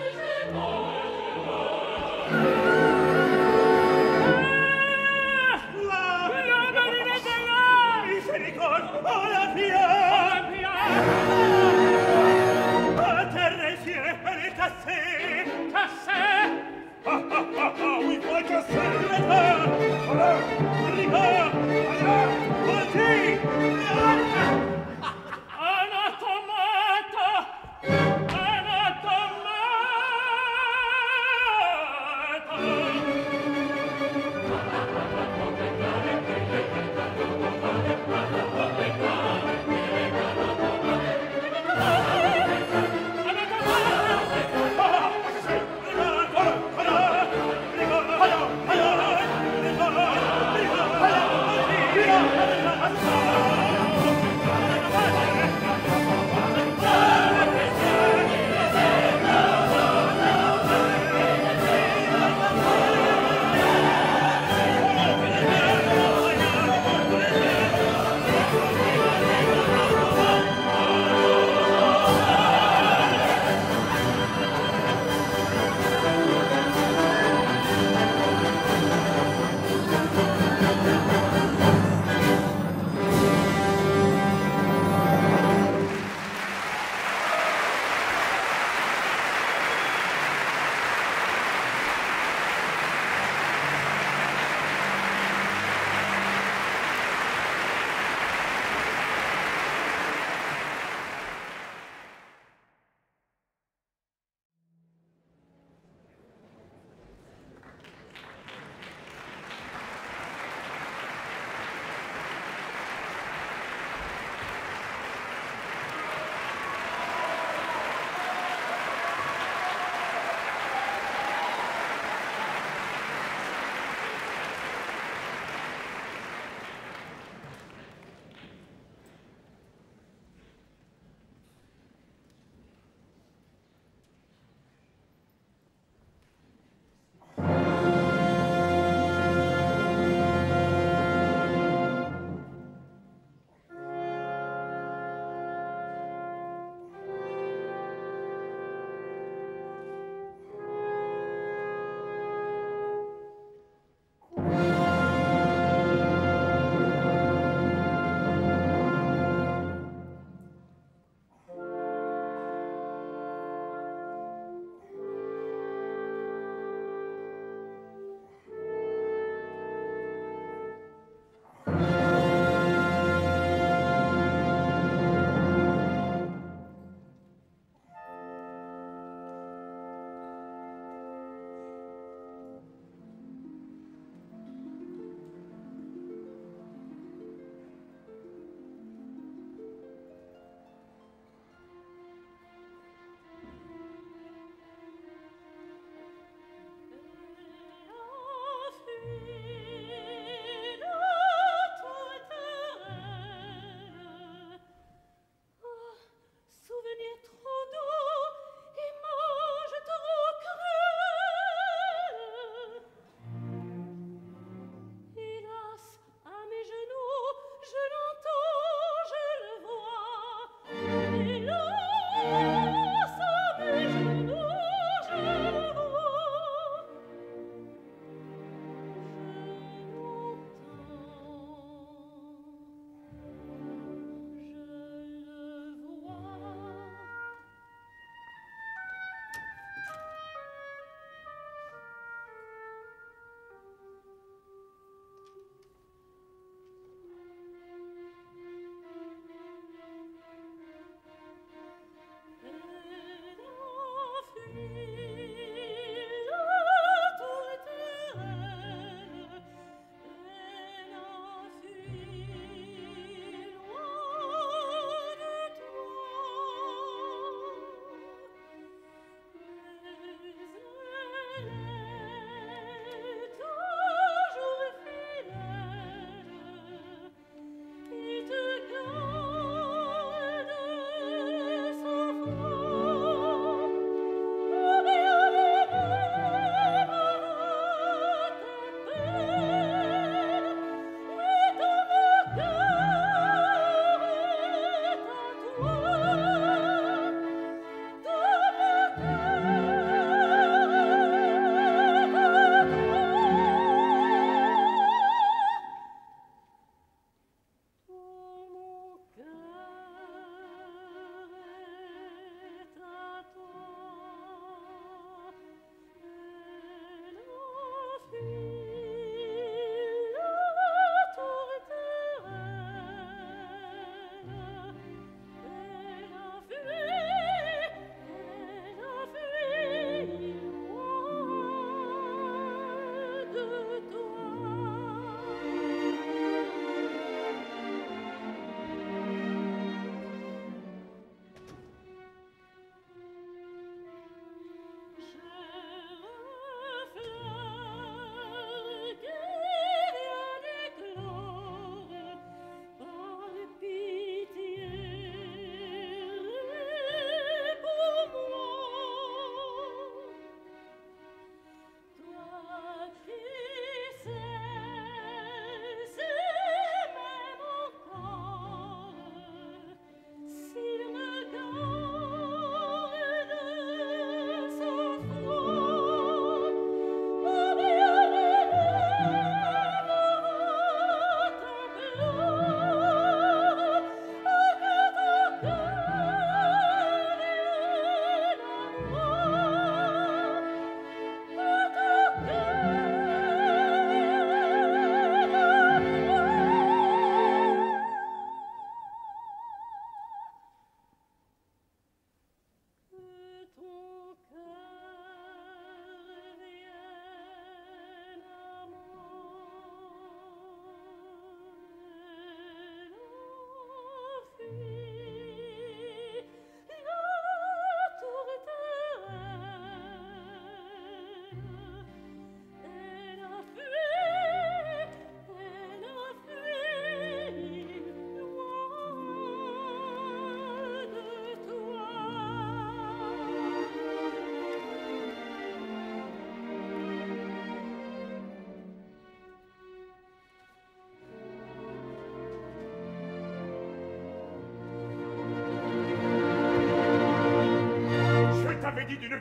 La marinette est là! Miséricorde! Olympia! Terresier, elle est cassée! Cassée! Oui, moi cassée! Voilà! Rigor! Voilà! Volti! Anatomate! Ah,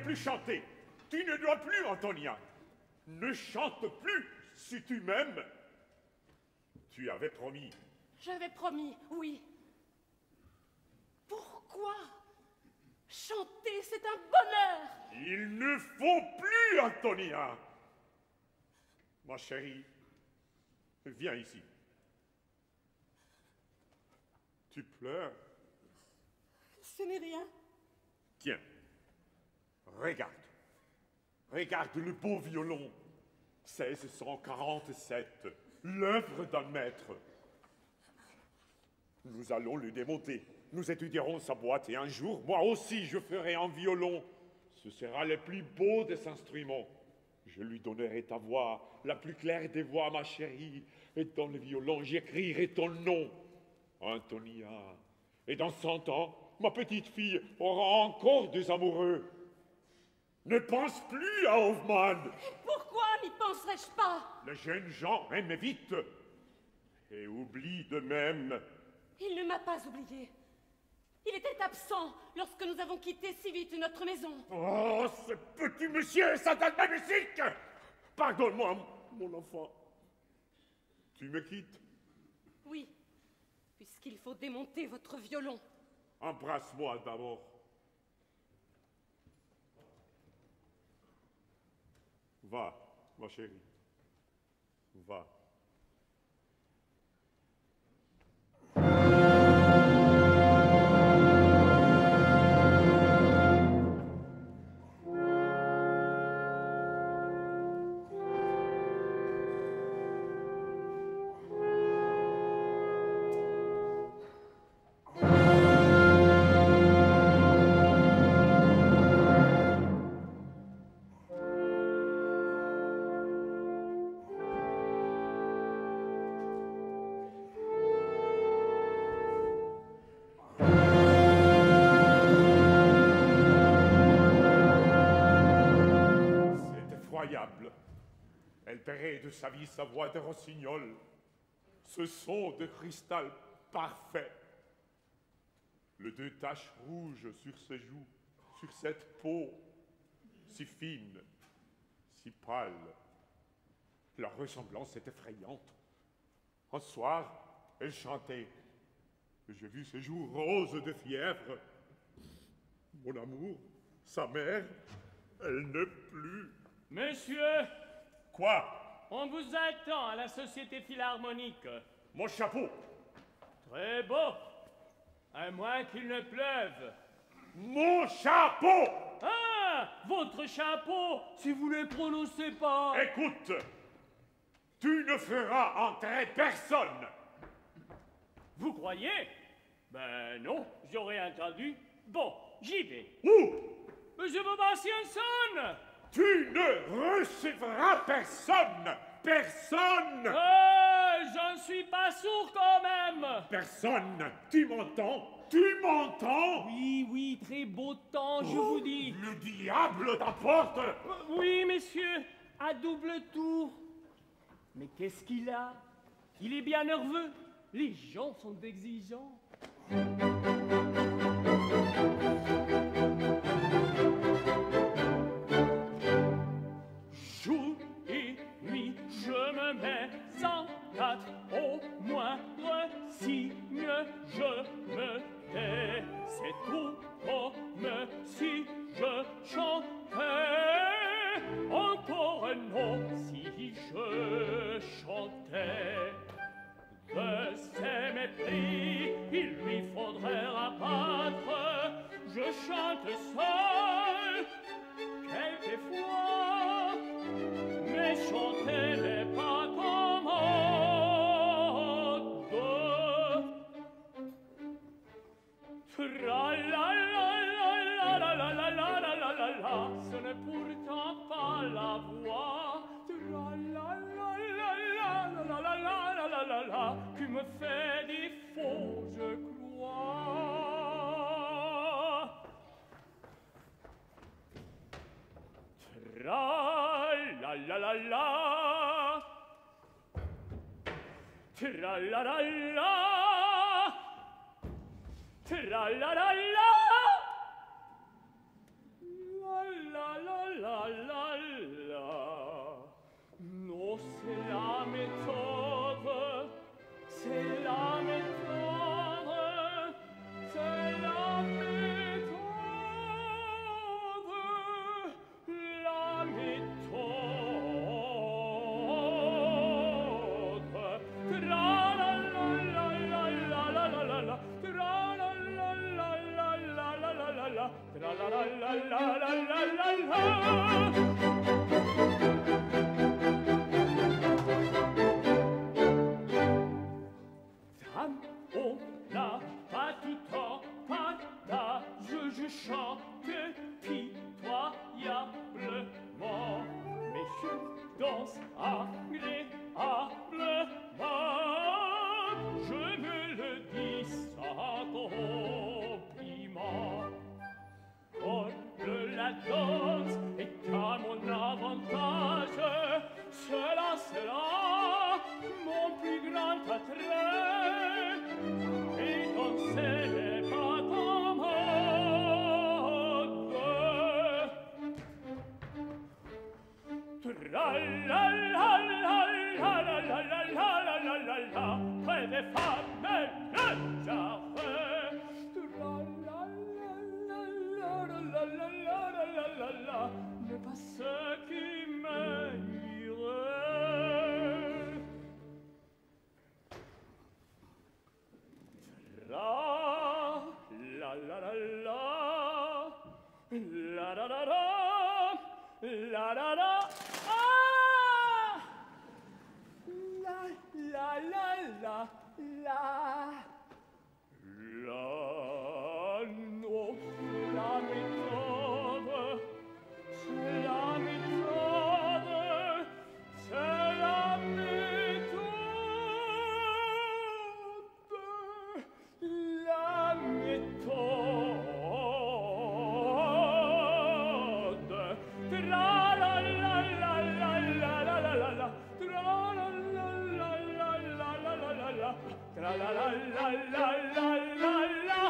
plus chanter. Tu ne dois plus, Antonia. Ne chante plus si tu m'aimes. Tu avais promis. J'avais promis, oui. Pourquoi? Chanter, c'est un bonheur. Il ne faut plus, Antonia. Ma chérie, viens ici. Tu pleures? Ce n'est rien. Tiens, regarde. Regarde le beau violon. 1647, l'œuvre d'un maître. Nous allons le démonter. Nous étudierons sa boîte et un jour, moi aussi, je ferai un violon. Ce sera le plus beau des instruments. Je lui donnerai ta voix, la plus claire des voix, ma chérie. Et dans le violon, j'écrirai ton nom, Antonia. Et dans 100 ans, ma petite fille aura encore des amoureux. Ne pense plus à Hoffmann. Pourquoi n'y penserais-je pas? Les jeunes gens aiment vite et oublient de même. Il ne m'a pas oublié. Il était absent lorsque nous avons quitté si vite notre maison. Oh, ce petit monsieur, Satan magnifique! Pardonne-moi, mon enfant. Tu me quittes? Oui, puisqu'il faut démonter votre violon. Embrasse-moi d'abord. Va, ma chérie. Va. Elle paierait de sa vie sa voix de rossignol, ce son de cristal parfait, les 2 taches rouges sur ses joues, sur cette peau si fine, si pâle. La ressemblance est effrayante. Un soir, elle chantait. J'ai vu ses joues roses de fièvre. Mon amour, sa mère, elle n'est plus. Monsieur! Quoi? On vous attend à la Société Philharmonique. Mon chapeau! Très beau! À moins qu'il ne pleuve. Mon chapeau! Ah! Votre chapeau, si vous ne le prononcez pas. Écoute, tu ne feras entrer personne. Vous croyez? Ben non, j'aurais entendu. Bon, j'y vais. Où? Je vous mentionne. Tu ne recevras personne. Personne. J'en suis pas sourd quand même. Personne. Tu m'entends? Tu m'entends? Oui, oui, très beau temps, je vous dis. Le diable t'emporte. Oui, messieurs, à double tour. Mais qu'est-ce qu'il a? Il est bien nerveux. Les gens sont exigeants. Jour et nuit, je me mets en quatre, au moindre signe, je me tais. C'est tout comme si je chantais. Encore non, si je chantais. De ces mépris, il lui faudrait rabattre. Je chante seul, quelquefois, mais chanter n'est pas commode. Tra-la-la-la-la-la-la-la-la-la-la-la, ce n'est pourtant pas la voix. Tra-la-la-la-la-la-la-la-la-la, qui me fait défaut, je crois. Tra-la-la-la-la, tra-la-la-la, tra-la-la-la, la-la-la-la. Dame, on n'a pas tout temps, pas d'âge, je chante pitoyablement, mais je danse agréablement, je me le dis sans compliment. Quand la danse est à mon avantage, cela mon plus grand attrait, et danser n'est pas commode. Tra-la-la-la-la-la-la-la-la-la-la, près des femmes légères. Tra-la-la-la-la-la-la-la-la-la, n'est pas ce qui m'irait. La-la-la-la-la, la-la-la-la, la-la-la, ah! La-la-la-la, la. Non, la méthode, c'est la méthode, c'est la méthode, la méthode. Tra-la-la-la-la-la-la-la-la-la, tra-la-la-la-la-la-la-la-la-la, tra-la-la-la-la-la-la-la.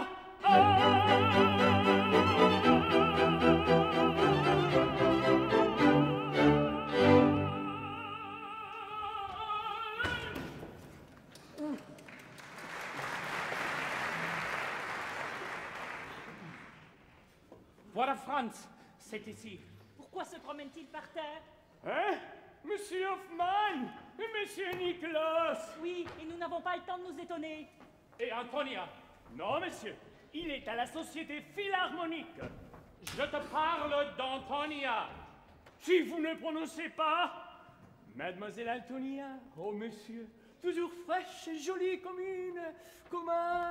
Voilà Franz, c'est ici. Pourquoi se promène-t-il par terre? Hein? Monsieur Hoffmann et Monsieur Nicholas. Oui, et nous n'avons pas le temps de nous étonner. Et Antonia? Non, monsieur, il est à la Société Philharmonique. Je te parle d'Antonia. Si vous ne prononcez pas, Mademoiselle Antonia, oh monsieur, toujours fraîche et jolie comme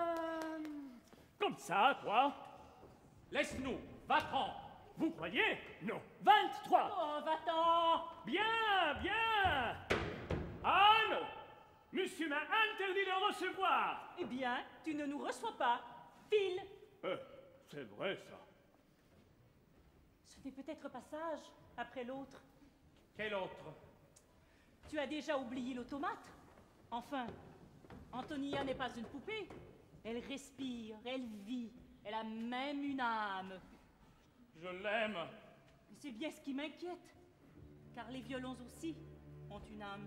ça, quoi. Laisse-nous, va-t'en. Vous croyez? Non. 23. Oh, va-t'en. Bien, bien. Ah non, monsieur m'a interdit de recevoir. Eh bien, tu ne nous reçois pas. File. C'est vrai, ça. Ce n'est peut-être pas sage, après l'autre. Quel autre? Tu as déjà oublié l'automate? Enfin, Antonia n'est pas une poupée. Elle respire, elle vit, elle a même une âme. Je l'aime. C'est bien ce qui m'inquiète, car les violons aussi ont une âme.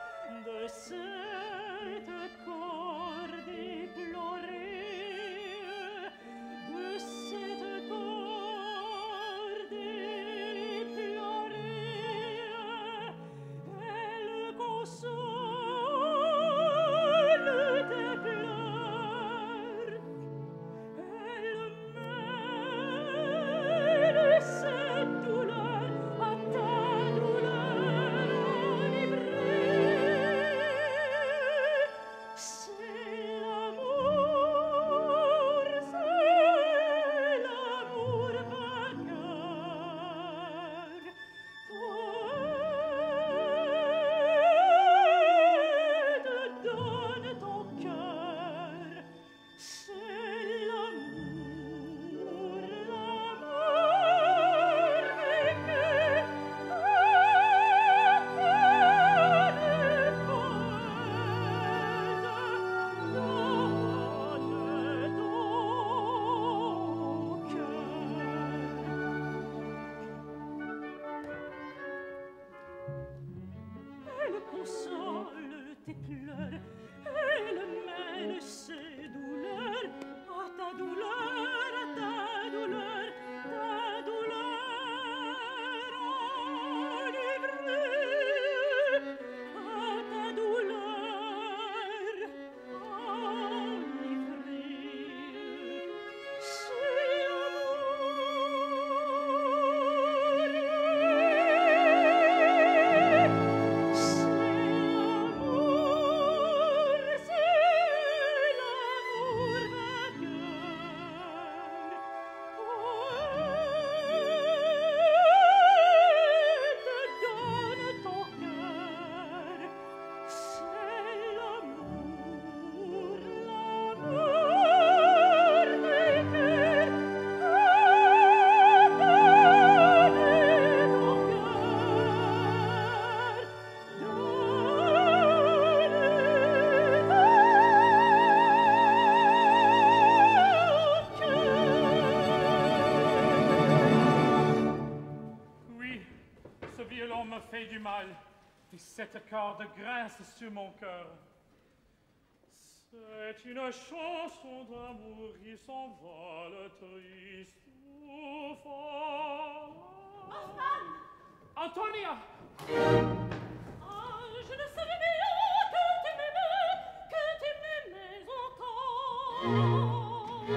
Cette corde éplorée fait du mal, et cette corde grince sur mon cœur. C'est une chanson d'amour qui s'envole triste ou fort. Antonia! Ah, je ne savais bien que tu m'aimais encore.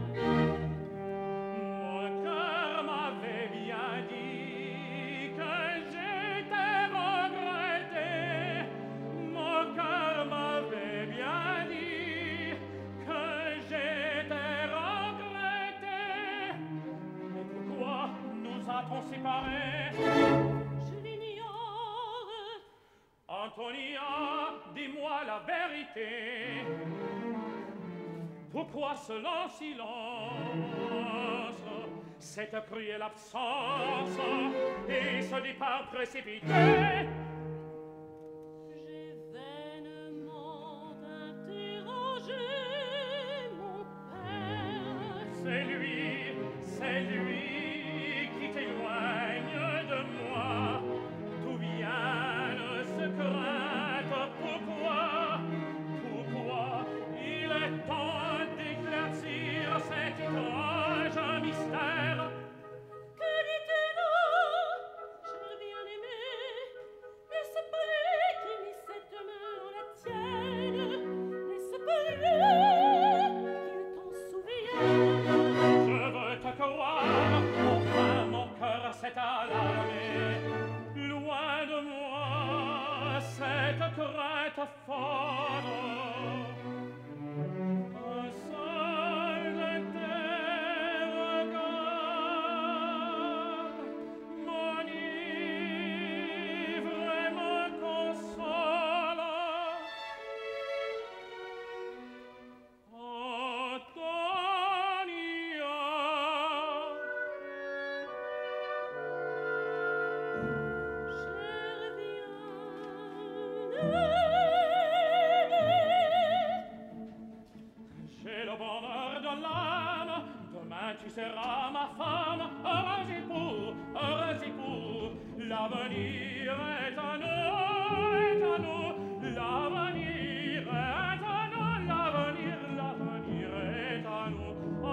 Mon cœur m'avait bien dit que j'étais regretté. Mon cœur m'avait bien dit que j'étais regretté. Mais pourquoi nous a-t-on séparés? Je l'ignore. Antonia, dis-moi la vérité. Pourquoi ce lent silence, cette cruelle absence et ce départ précipité? J'ai vainement interrogé mon père. C'est lui qui t'éloigne de moi. D'où viennent ces craintes? Pourquoi il est temps d'éclaircir cet étrange mystère? Que dis-tu là? Je l'ai bien aimé, mais c'est pas lui qui mit cette main dans la tienne. Mais c'est pas lui qu'il t'en souvient. Je veux te croire, enfin mon cœur s'est alarmé. Loin de moi, cette crainte folle. Un seul de tes regards m'enivre et me console. J'ai le bonheur de l'âme, demain tu seras ma femme. Heureux époux, l'avenir est à nous, l'avenir est à nous, l'avenir est à nous, à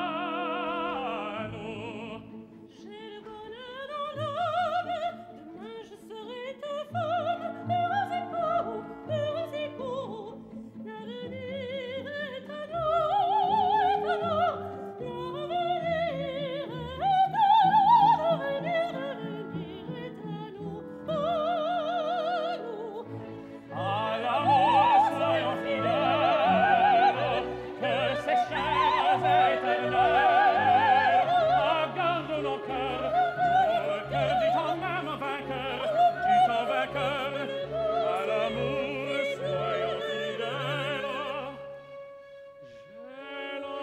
nous. J'ai le bonheur dans l'âme, demain je serai ta femme. Heureux époux, l'avenir est à nous, l'avenir est à nous, À l'amour soyons fidèles, que ces chaînes éternelles gardent nos cœurs, que du temps même vainqueur, à l'amour soyons fidèles. J'ai le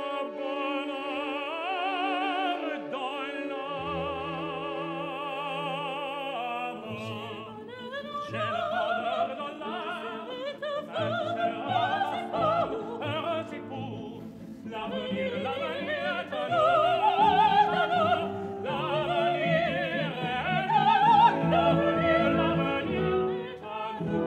bonheur dans l'âme. J'ai le bonheur dans l'âme, demain tu seras ma femme. Heureux époux, l'avenir est à nous, l'avenir est à nous, l'avenir est à nous,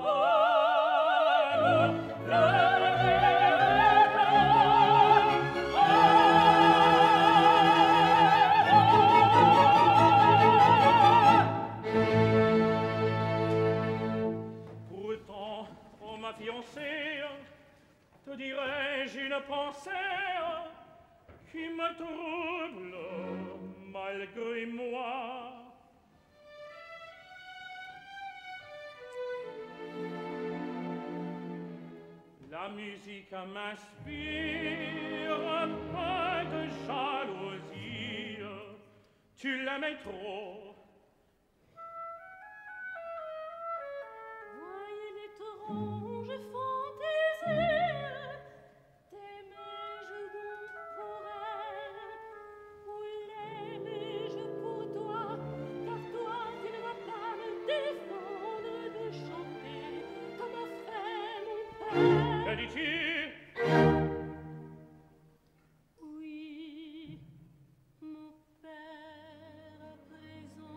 Pourtant, oh ma fiancée, te dirais-je une pensée qui me trouble malgré moi. La musique m'inspire un peu de jalousie. Tu l'aimais trop. voyez l'étrange fantaisie. T'aimais-je donc pour elle, ou l'aimais-je pour toi? Car toi, tu ne vas pas me défendre de chanter comme a fait mon père. Que dis-tu? Oui, mon père à présent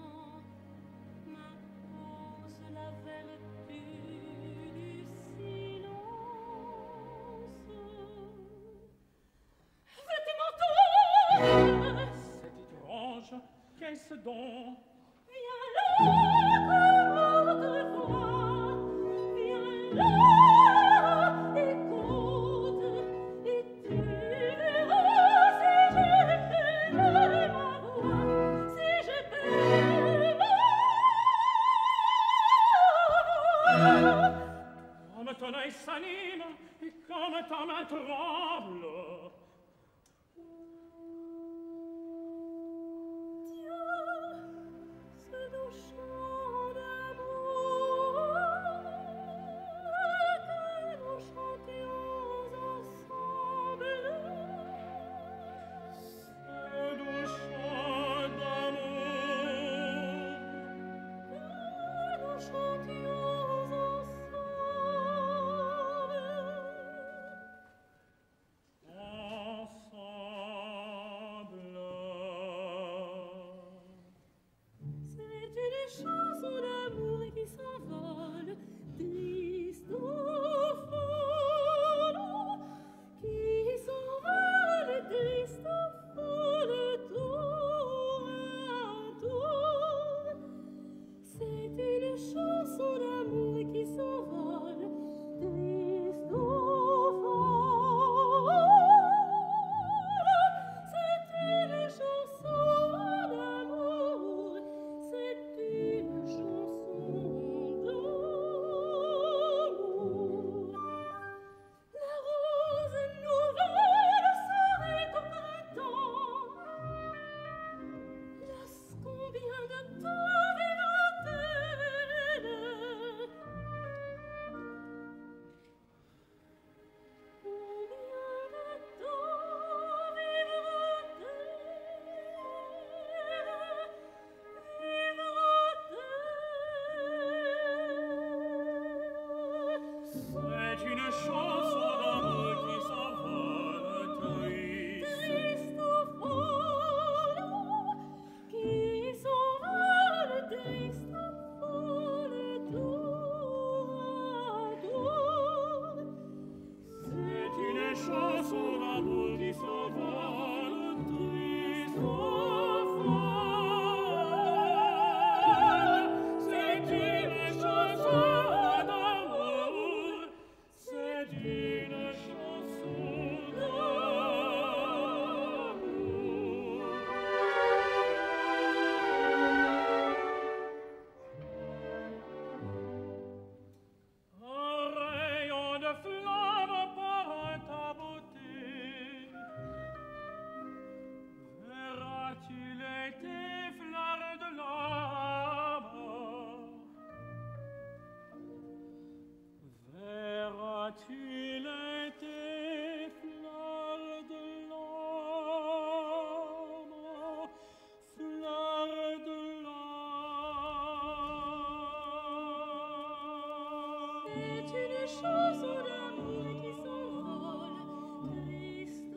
laisse donc. Viens là, comme autrefois. Viens là, écoute, et tu verras si je perds ma voix, si je perds ma voix. Comme ton œil s'anime et comme ta main tremble. Ce doux chant d'amour que nous chantions ensemble. Ce doux chant d'amour Que nous chantions ensemble. C'est une chanson d'amour qui s'envole, triste ou folle, qui s'envole, triste ou folle, tour à tour. C'est une chanson d'amour qui s'envole, triste ou folle. C'est une chanson d'amour, c'est une chanson d'amour. La rose nouvelle serait au printemps. Combien de temps vivra-t-elle? Combien de temps vivra-t-elle? C'est une chanson d'amour qui s'envole, triste. Triste ou folle, qui s'envole, triste ou folle, tour à tour. C'est une chanson d'amour qui s'envole, triste ou folle. C'est une chanson d'amour, c'est une chanson d'amour. Un rayon de flamme par ta beauté. Verras-tu l'été, fleur de l'âme? Verras-tu l'été, fleur de l'âme? Fleur de l'âme. C'est une chanson d'amour qui s'envole, triste ou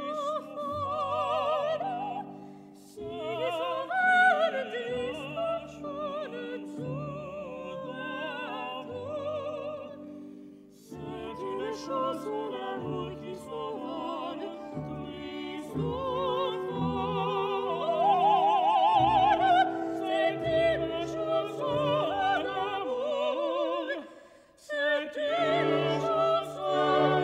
folle, qui s'envole, triste ou folle, tour à tour. C'est une chanson d'amour qui s'envole, triste ou folle. C'est une chanson d'amour, c'est une chanson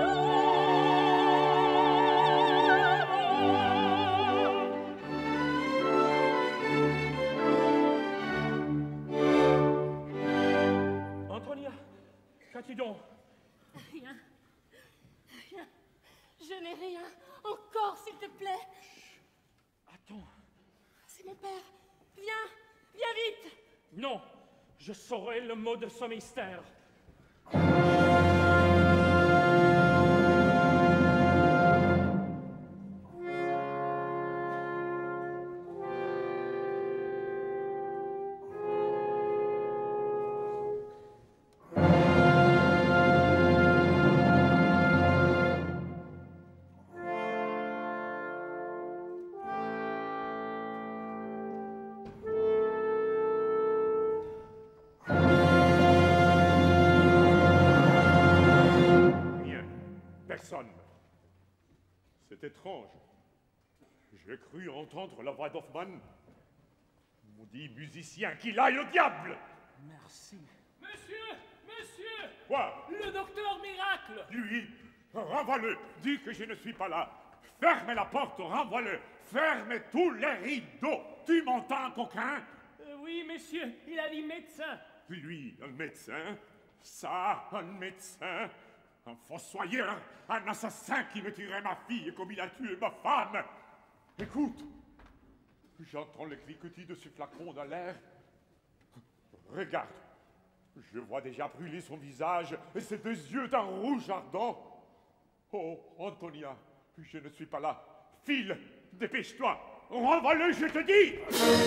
d'amour. Antonia, qu'as-tu donc? Rien. Rien. Je n'ai rien. Encore, s'il te plaît. Attends. C'est mon père. Viens. Viens vite. Non, je saurai le mot de ce mystère. Personne. C'est étrange. J'ai cru entendre la voix d'Hoffmann. Maudit musicien, qu'il aille au diable! Merci. Monsieur! Quoi? Le docteur Miracle! Lui, renvoie-le, dis que je ne suis pas là. Fermez la porte, renvoie-le. Fermez tous les rideaux. Tu m'entends, coquin? Oui, monsieur, il a dit médecin. Lui, un médecin? Ça, un médecin? Un fossoyeur? Un assassin qui me tuerait ma fille comme il a tué ma femme? Écoute, j'entends le cliquetis de ce flacon dans l'air. Regarde, je vois déjà brûler son visage et ses deux yeux d'un rouge ardent. Oh, Antonia, je ne suis pas là. File, dépêche-toi. Renvoie-le, je te dis.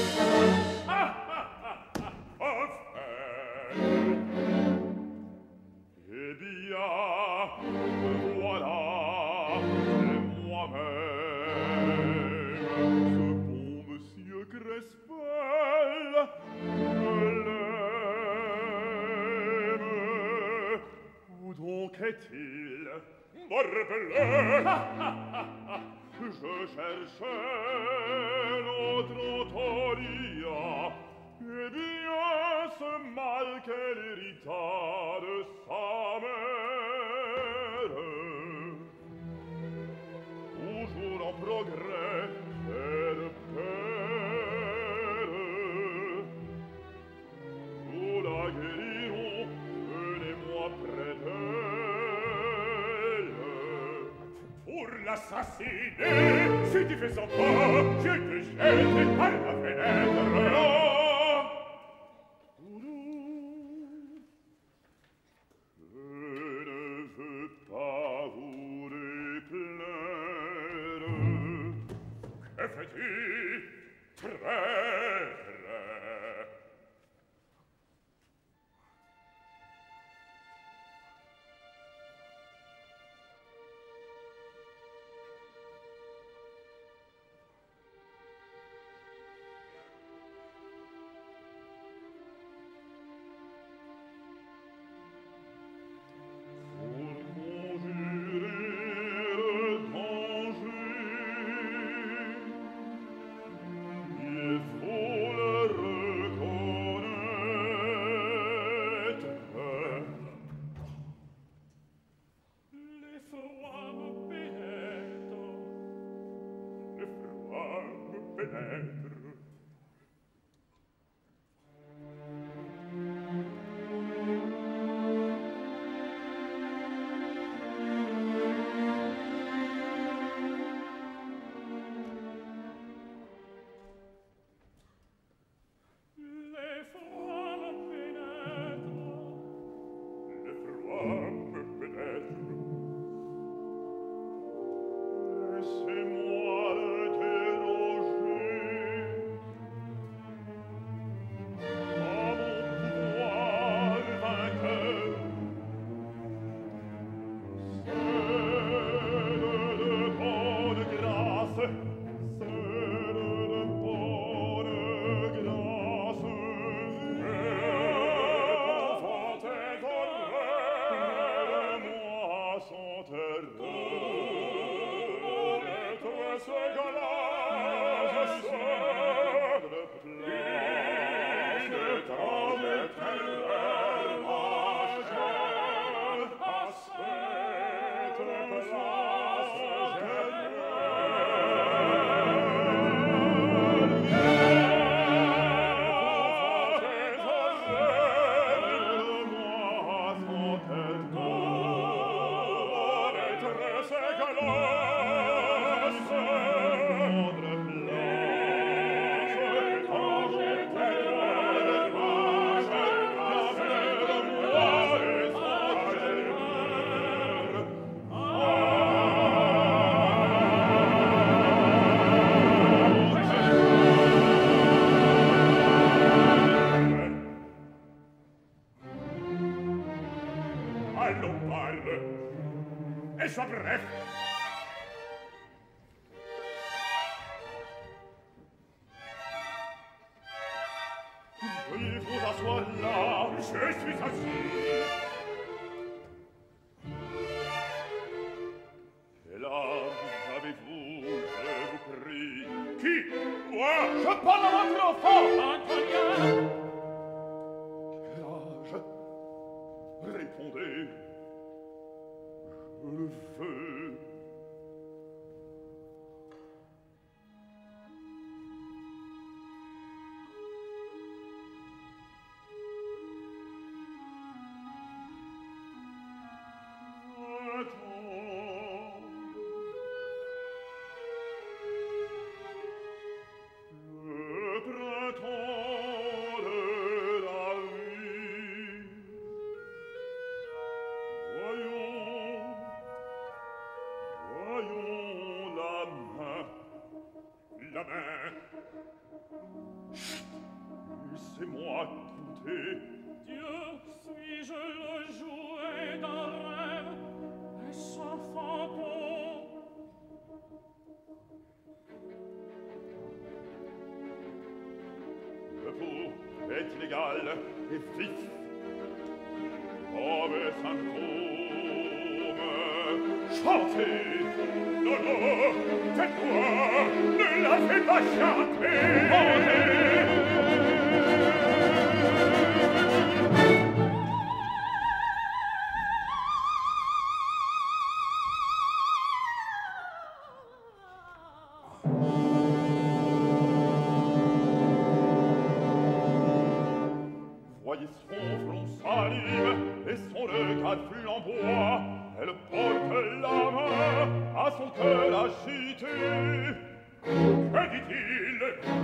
Eh bien, voilà, c'est moi-même, ce bon monsieur Crespel, je l'aime. Où donc est-il? Morbleu! Je cherchais notre Antonia. Eh bien, ce mal qu'elle hérita de sa mère, toujours en progrès et de peine, nous la guérirons, venez-moi près d'elle. Pour l'assassiner, si tu fais son pas, je te jette par la fenêtre. Sois bref. Il vous asseoir là, je suis assis. Et là, avez-vous, je vous prie, qui? toi? Je parle à votre enfant! Antonia! Quel âge? Répondez. Je le veux. C'est moi compter. Dieu, suis-je le jouet d'un rêve? Est-ce un fantôme? Le pouls est illégal et vif. Mauvais symptôme. Chantez! Non, non, tais-toi! Ne la fais pas chanter! Voyez son front salive et son regard flamboie. Elle porte la main à son cœur agité. Que dit-il?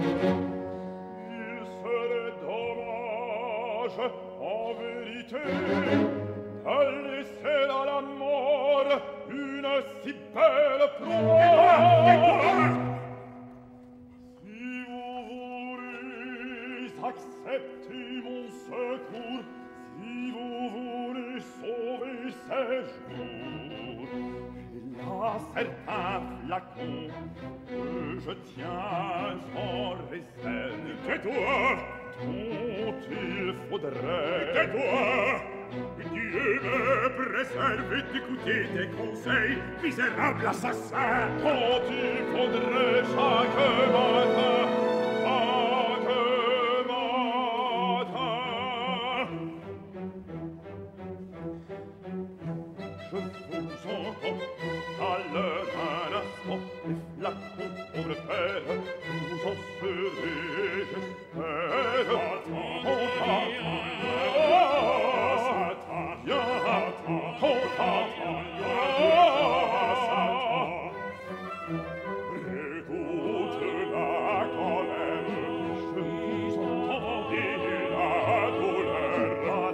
Il serait dommage, en vérité, de laisser à la mort une si belle proie. Si vous voulez accepter mon secours, si vous voulez sauver ces jours, il y a certains flacons que je tiens en réserve. Tais-toi! Dont il faudrait... Tais-toi! Dieu me préserve d'écouter tes conseils, misérable assassin! Dont il faudrait chaque matin, je vous entends, alors un instant, les flacons pour le faire, vous en serez, j'espère. Redoute la colère, je vous entends dire la douleur,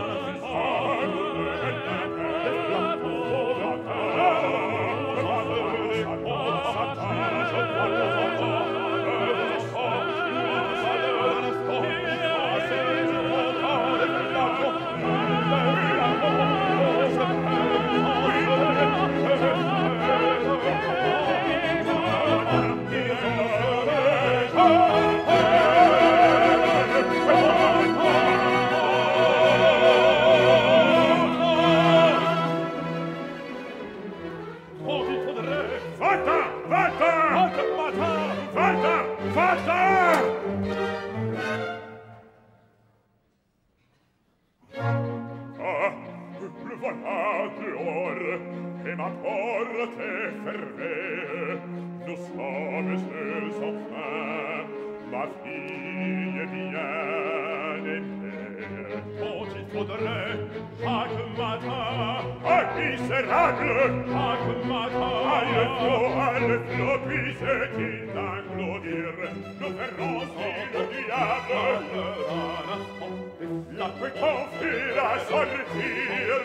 le voilà dehors, et ma porte est fermée. Nous sommes seuls enfin, ma fille bien-aimée. Quand il faudrait chaque matin, misérable, chaque matin, à le flot, puisse-t-il d'engloutir, nous verrons si le diable la peut confier à sortir.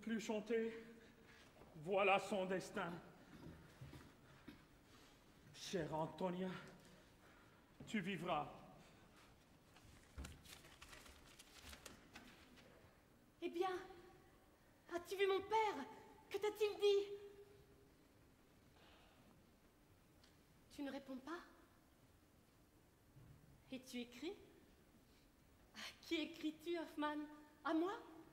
plus chanter. Voilà son destin. Chère Antonia, tu vivras. Eh bien, as-tu vu mon père? Que t'a-t-il dit? Tu ne réponds pas? Et tu écris? À qui écris-tu, Hoffmann? À moi?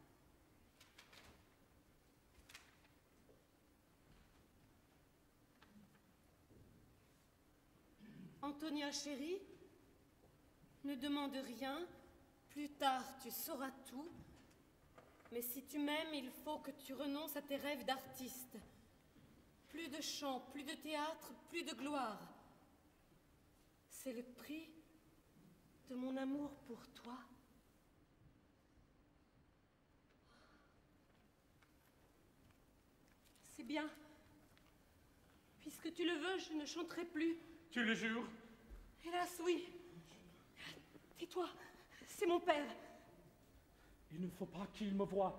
Antonia chérie, ne demande rien, plus tard tu sauras tout, mais si tu m'aimes, il faut que tu renonces à tes rêves d'artiste. Plus de chant, plus de théâtre, plus de gloire. C'est le prix de mon amour pour toi. C'est bien. Puisque tu le veux, je ne chanterai plus. Tu le jures? Hélas, oui. Tais-toi, c'est mon père. Il ne faut pas qu'il me voie.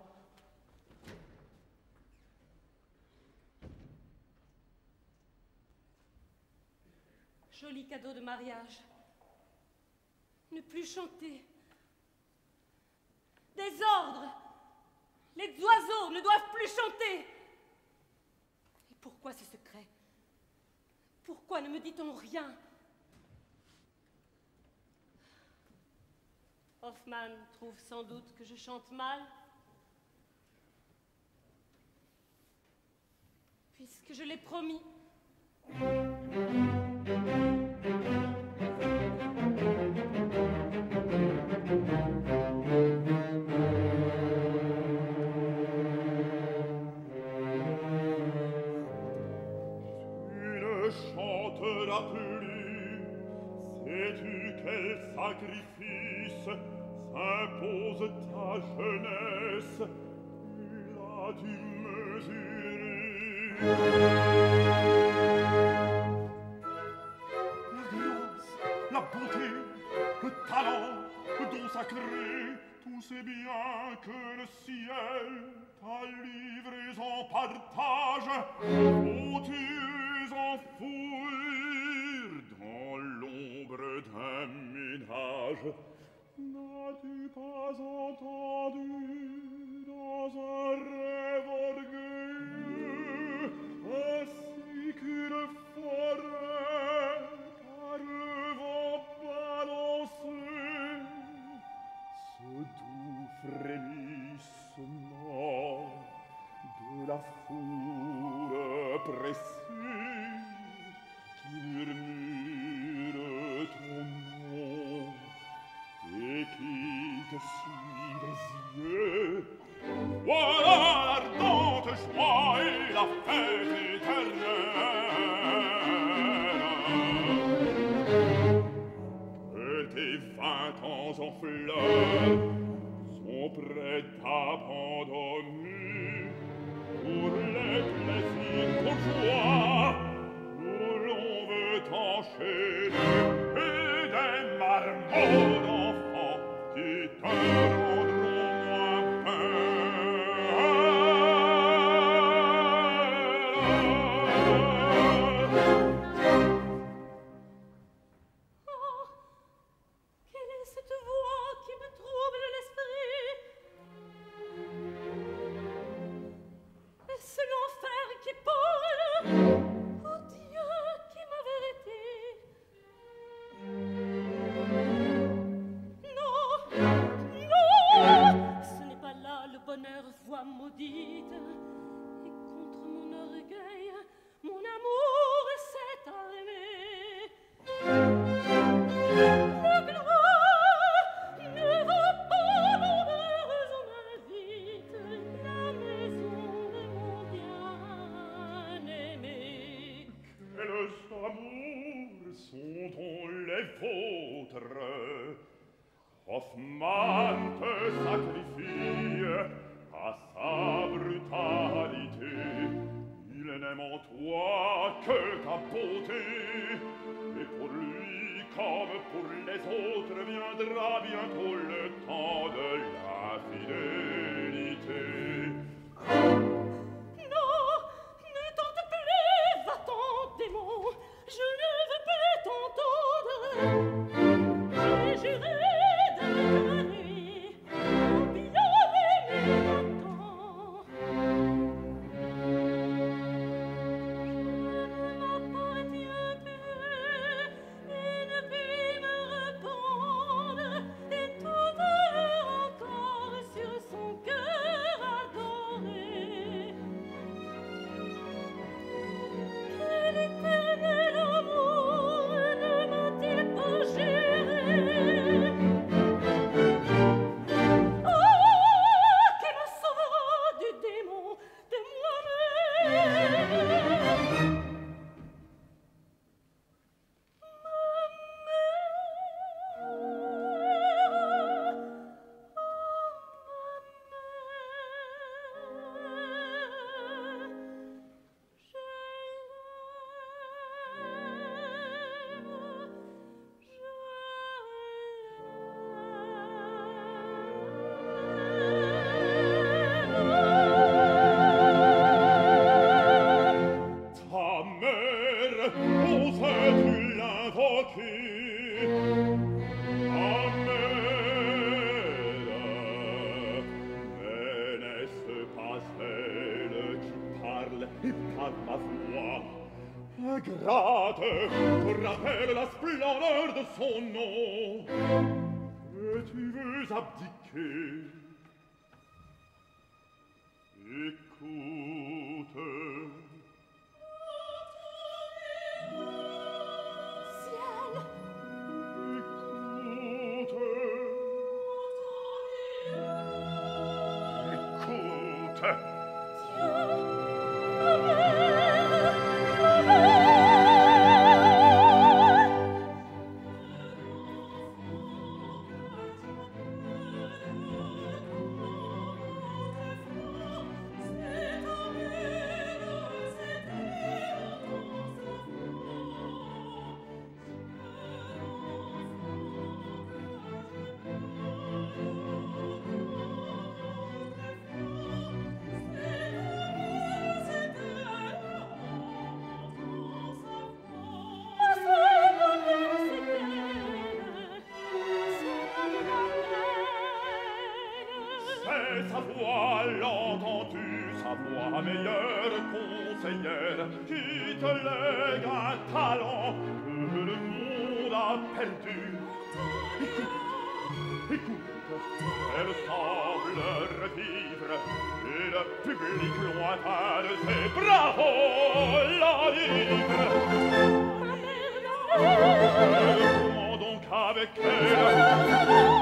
Joli cadeau de mariage. Ne plus chanter. Désordre! Les oiseaux ne doivent plus chanter. Et pourquoi ce secret? Pourquoi ne me dit-on rien? Hoffmann trouve sans doute que je chante mal. Puisque je l'ai promis. Sais-tu quel sacrifice s'impose ta jeunesse? L'as-tu mesuré? La grâce, la beauté, le talent, le don sacré, tous ces biens que le ciel t'a livrés en partage, faut-tu les enfouir dans l'ombre d'un ménage? N'as-tu pas entendu dans un rêve orgueilleux ainsi qu'une forêt par le vent balancée ce doux frémissement de la foule pressée qui murmure ton nom et qui te suit des yeux? Voilà l'ardente joie et la fête éternelle que tes 20 ans en fleurs sont prêts d'abandonner pour les plaisirs bourgeois où l'on veut enchaîner et des marmots d'enfants qui te rendront moins Oh, quelle est cette voix qui me trouble l'esprit? Est-ce l'enfer qui parle? Oh Dieu, qui m'a vérité? Non, non, ce n'est pas là le bonheur, voix maudite. Et contre mon orgueil, mon amour s'est armé. La gloire ne va pas, mon heureuse m'invite, la maison de mon bien-aimé. Quels amours sont-on les vôtres? Hoffmann te sacrifie à sa brutalité. Il n'aime en toi que ta beauté, et pour lui comme pour les autres viendra bientôt le temps de la fidélité. gratte, te rappelle la splendeur de son nom. Et tu veux abdiquer. Écoute. Ciel! Écoute. Écoute. Sa voix, l'entends-tu, sa voix meilleure conseillère, qui te lègue un talent que le monde a perdu. Écoute, écoute, elle semble revivre, et le public lointain de ses bravos la livre. Comment donc avec elle?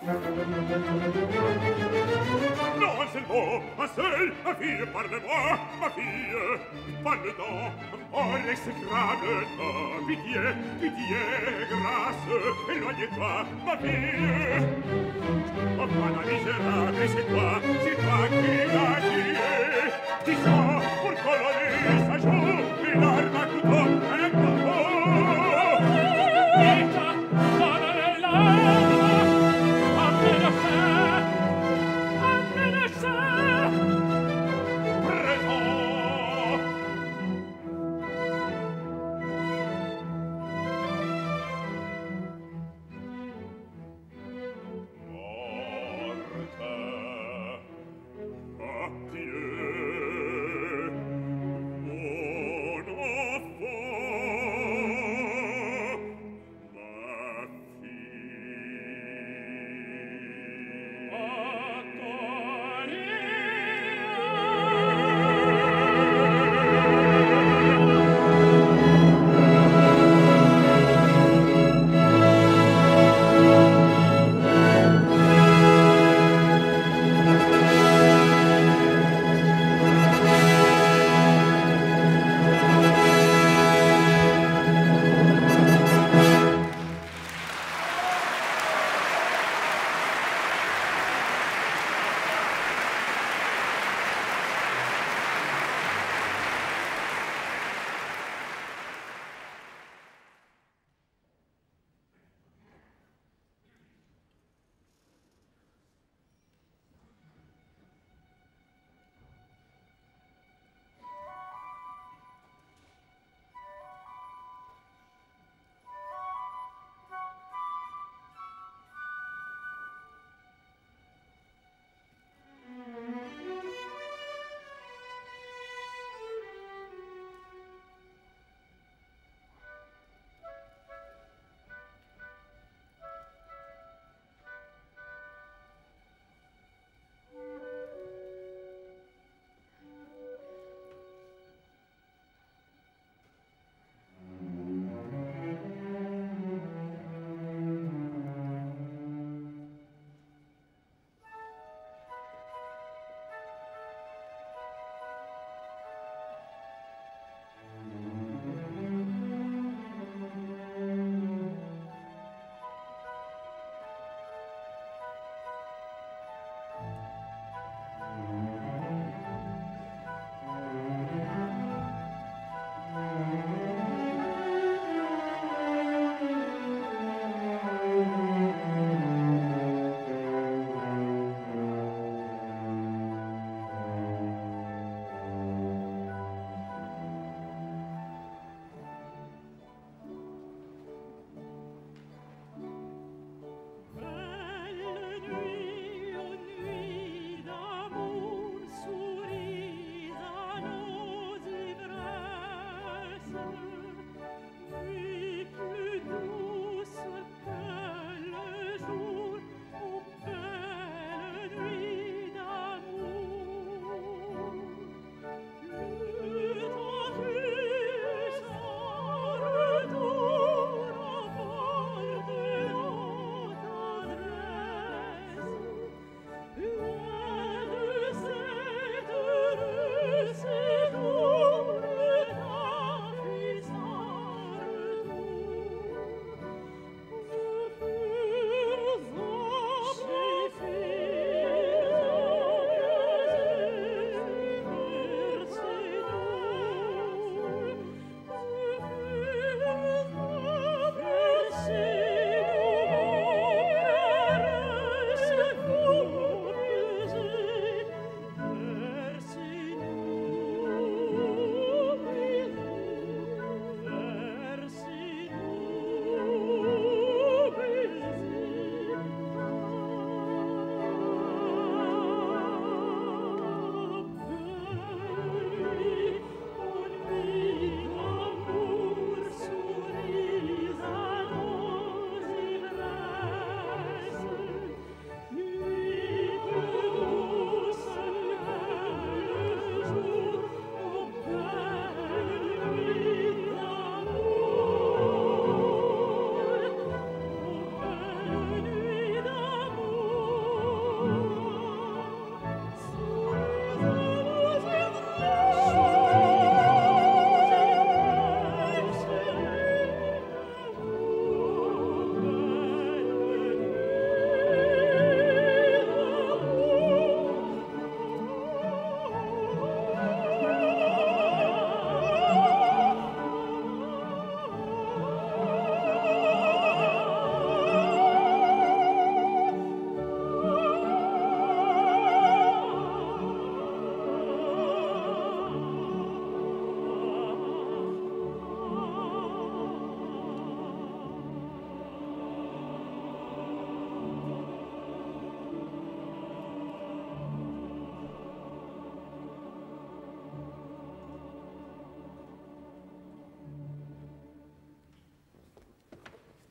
Non, un seul mot, un seul, ma fille, parle-moi, ma fille, parle donc, oh, l'exécrable, oh, pitié, pitié, grâce, éloignez-toi, ma fille. Oh, pana misérable, c'est toi qui l'as tué. Dis ça, pour colorer sa joue, une arme à couteau, un couteau. Vita, sono nell'alma, appena c'è, Preso. Morte, adieu,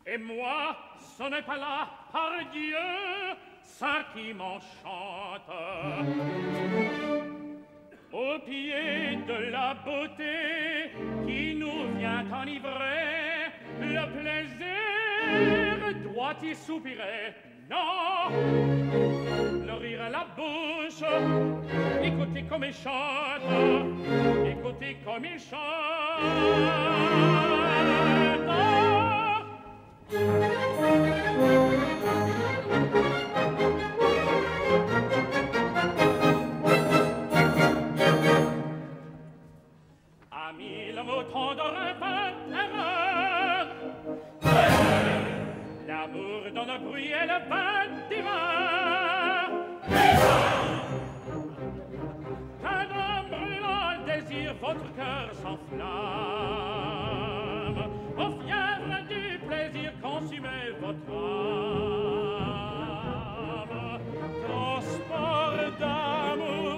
Et moi, ce n'est pas là, par Dieu, ça qui m'enchante. Au pied de la beauté qui nous vient enivrer, le plaisir doit y soupirer. Non, le rire à la bouche, écoutez comme il chante, écoutez comme il chante. A mille mots tendres erreur, l'amour donne bruit et le vin divin. Qu'un homme brûlant désir, votre cœur s'enflamme. Au fièvre du plaisir, consumez votre âme. Transport d'amour,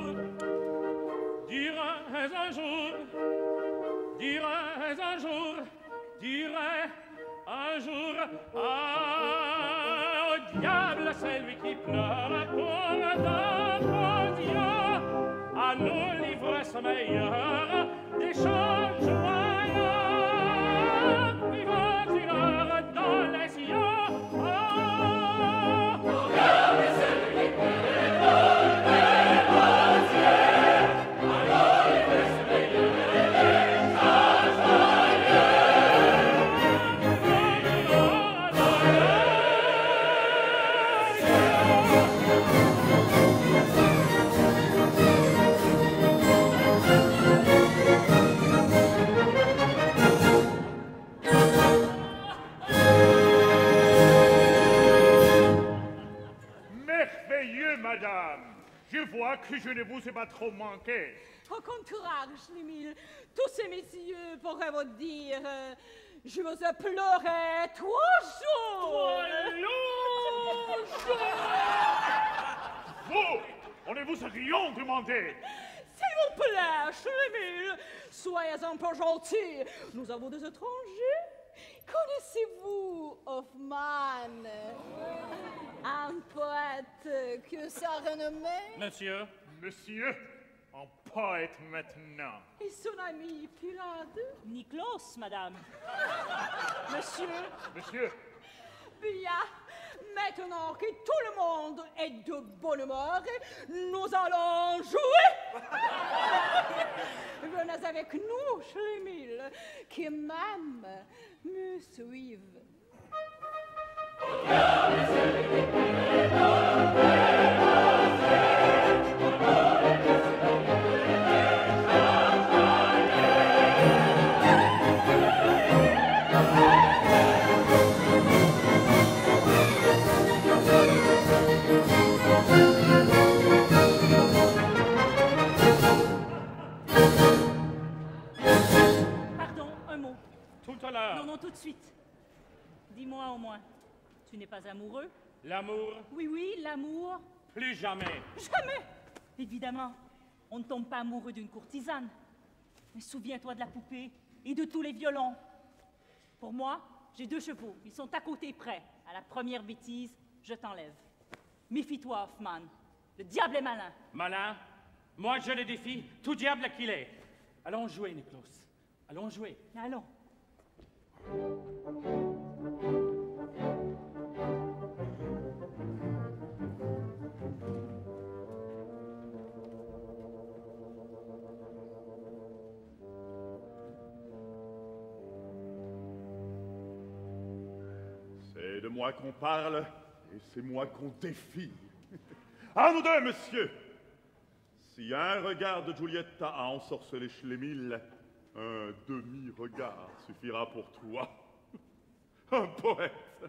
dirais un jour, dirais un jour, dirais un jour, ah, au diable, c'est lui qui pleure pour d'autres yeux. À nous l'ivresse meilleure des chants joyeux. Vivons une heure dans les cieux. Ah, au diable, c'est lui qui pleure pour d'autres yeux. À nous l'ivresse meilleure des chants joyeux. Merveilleux, madame. Je vois que je ne vous ai pas trop manqué. Au contraire, Schlemil, tous ces messieurs pourraient vous dire je vous ai pleuré 3 jours. Vous, on ne vous a rien demandé. S'il vous plaît, Schlemil, soyez un peu gentil. Nous avons des étrangers. Connaissez-vous Hoffmann, un poète que sa renommée? Monsieur, Monsieur, un poète maintenant. Et son ami Pylade? Niklas, madame. Monsieur? Monsieur, Bien, maintenant que tout le monde est de bonne humeur, nous allons jouer. Venez avec nous, Schlemil, qui même me suivent. Pardon, un mot. tout à l'heure, Non, non, tout de suite. Dis-moi au moins, tu n'es pas amoureux? l'amour, Oui, oui, l'amour. plus jamais. Jamais! Évidemment, on ne tombe pas amoureux d'une courtisane. Mais souviens-toi de la poupée et de tous les violons. Pour moi, j'ai 2 chevaux. Ils sont à côté prêts. À la première bêtise, je t'enlève. Méfie-toi, Hoffmann. Le diable est malin. Malin, moi je le défie, tout diable qu'il est. Allons jouer, Niklas. Allons jouer. Allons. c'est de moi qu'on parle et c'est moi qu'on défie. À nous deux, monsieur. Si un regard de Giulietta a ensorcelé Schlemil, un demi-regard suffira pour toi. Un poète.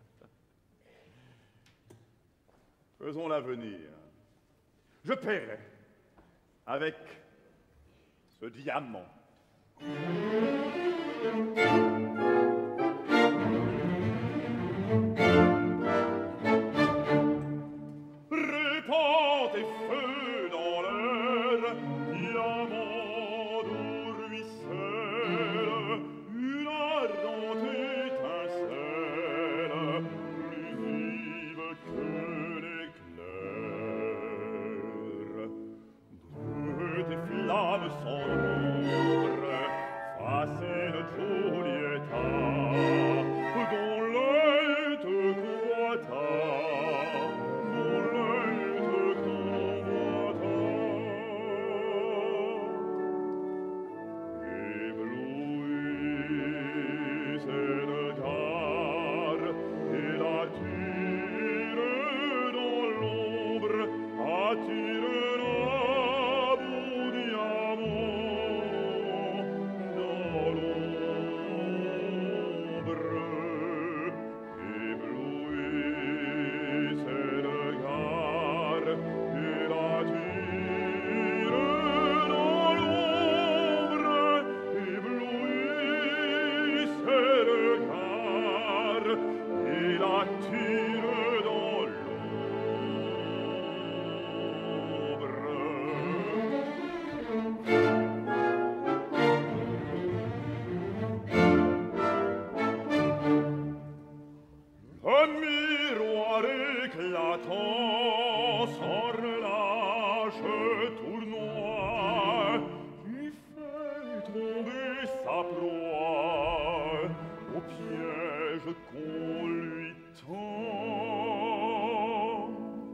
Faisons l'avenir. Je paierai avec ce diamant. Répand tes feux dans l'air, diamant d'où ruisselle une ardente étincelle. piège qu'on lui tend.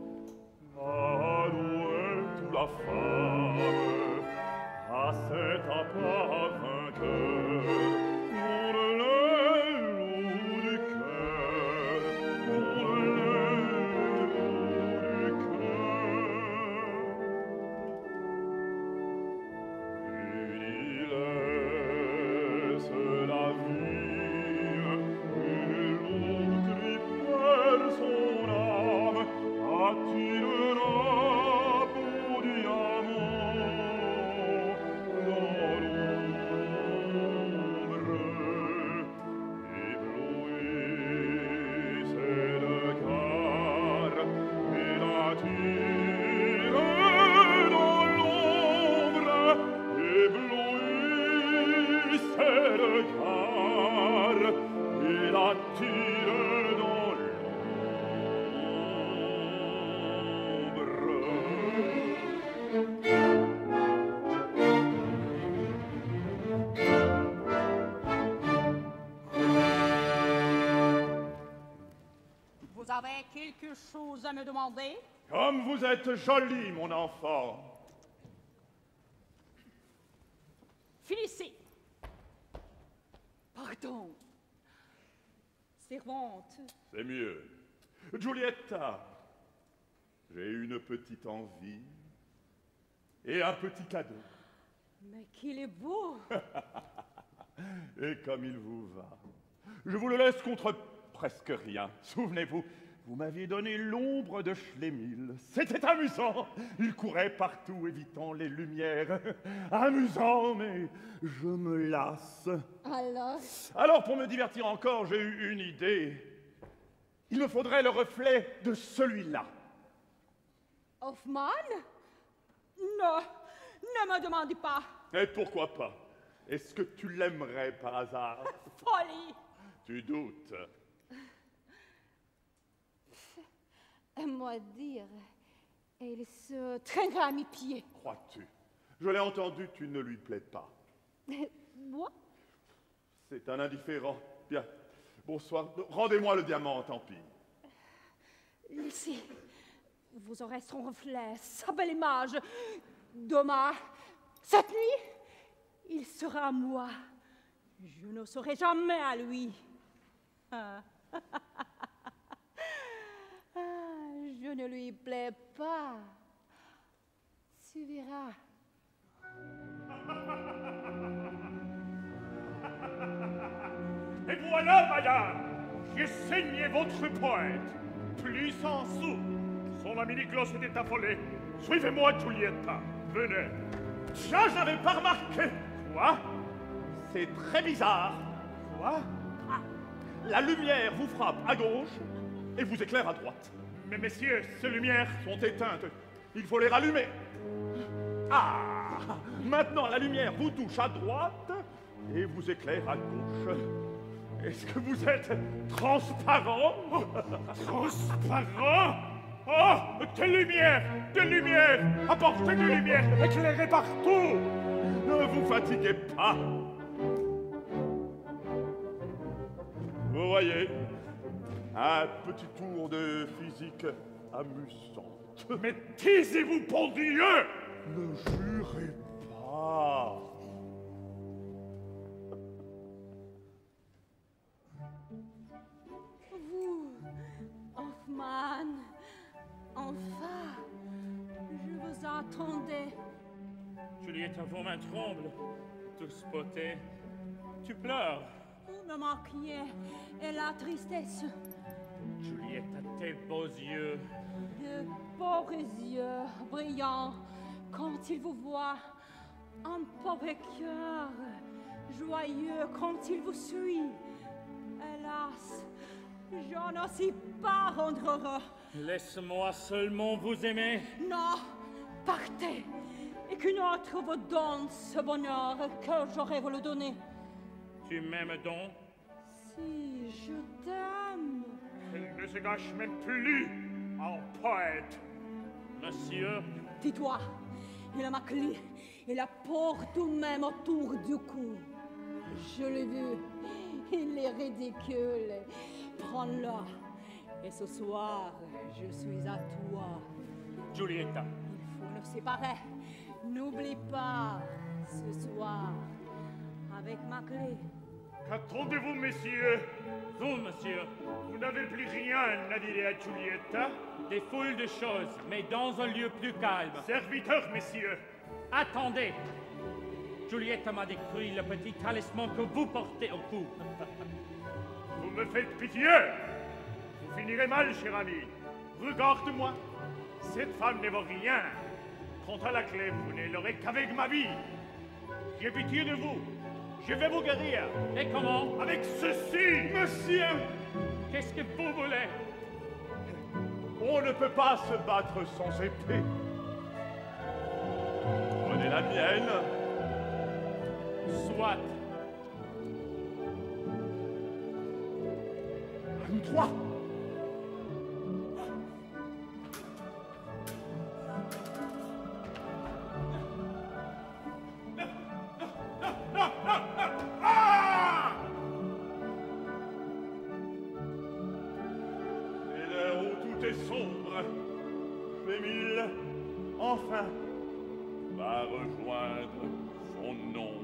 Alouette ou la femme à cet appât vainqueur, pour l'aile du cœur, pour l'aile du cœur. Il laisse la vie et l'autre qui perd son âme attirera pour diamant dans l'ombre. Éblouit c'est le cœur et l'attire dans l'ombre. Éblouit c'est le cœur et l'attire dans Vous avez quelque chose à me demander? Comme vous êtes jolie, mon enfant. Finissez. Pardon. Servante. C'est mieux. Giulietta, j'ai une petite envie et un petit cadeau. Mais qu'il est beau. Et comme il vous va. Je vous le laisse contre presque rien. Souvenez-vous, vous m'aviez donné l'ombre de Schlémil. C'était amusant. Il courait partout, évitant les lumières. Amusant, mais je me lasse. Alors, pour me divertir encore, j'ai eu une idée. Il me faudrait le reflet de celui-là. Hoffmann? Non, ne me demandez pas. Et pourquoi pas? Est-ce que tu l'aimerais par hasard? Folie. Tu doutes. Moi dire, il se traînera à mes pieds. Crois-tu? Je l'ai entendu, tu ne lui plais pas. Moi? C'est un indifférent. Bien. Bonsoir. Rendez-moi le diamant, tant pis. Ici, vous aurez son reflet, sa belle image. Demain, cette nuit, il sera à moi. Je ne serai jamais à lui. Ah. Je ne lui plais pas. Tu verras. Et voilà, madame, j'ai saigné votre poète. Plus en sous. Son ami Niclos était affolé. Suivez-moi, Giulietta. Venez. Tiens, je n'avais pas remarqué. Quoi? C'est très bizarre. Quoi? La lumière vous frappe à gauche et vous éclaire à droite. Mais messieurs, ces lumières Sont éteintes. Il faut les rallumer. Ah! Maintenant, la lumière vous touche à droite et vous éclaire à gauche. Est-ce que vous êtes transparent? transparents? Oh, des lumières! Des lumières! Apportez des lumières! Éclairez partout! Ne vous fatiguez pas. Vous voyez, un petit tour de physique amusante. Mais taisez-vous, bon Dieu! Ne jurez pas. Vous, Hoffmann, enfin, je vous attendais. Juliette, vos mains tremblent. Tout spoté. Tu pleures. Vous me manquiez et la tristesse. Juliette, tes beaux yeux. De pauvres yeux brillants quand il vous voit. Un pauvre cœur joyeux quand il vous suit. Hélas, je n'ose pas rendre heureux. Laisse-moi seulement vous aimer. Non, partez, et qu'une autre vous donne ce bonheur que j'aurais vous le donner. Tu m'aimes donc? Si je t'aime. Elle ne se gâche même plus en poète. Monsieur, Tais-toi, il a ma clé et la porte même autour du cou. Je l'ai vu, Il est ridicule. Prends-le. Et ce soir, je suis à toi. Giulietta. Il faut nous séparer. N'oublie pas, ce soir, avec ma clé. Qu'attendez-vous, messieurs? Vous, monsieur, Vous n'avez plus rien à dire à Giulietta? des foules de choses, mais dans un lieu plus calme. Serviteur, messieurs! Attendez. Giulietta m'a décrit le petit talisman que vous portez au cou. Vous me faites pitié! Vous finirez mal, cher ami. Regarde-moi. Cette femme ne vaut rien. Quant à la clé, vous ne l'aurez qu'avec ma vie. J'ai pitié de vous. Je vais vous guérir. Et comment? Avec ceci, monsieur! Qu'est-ce que vous voulez? On ne peut pas se battre sans épée. Prenez la mienne. Soit. À nous trois. Et l'heure où tout est sombre, Émile, enfin, va rejoindre son ombre.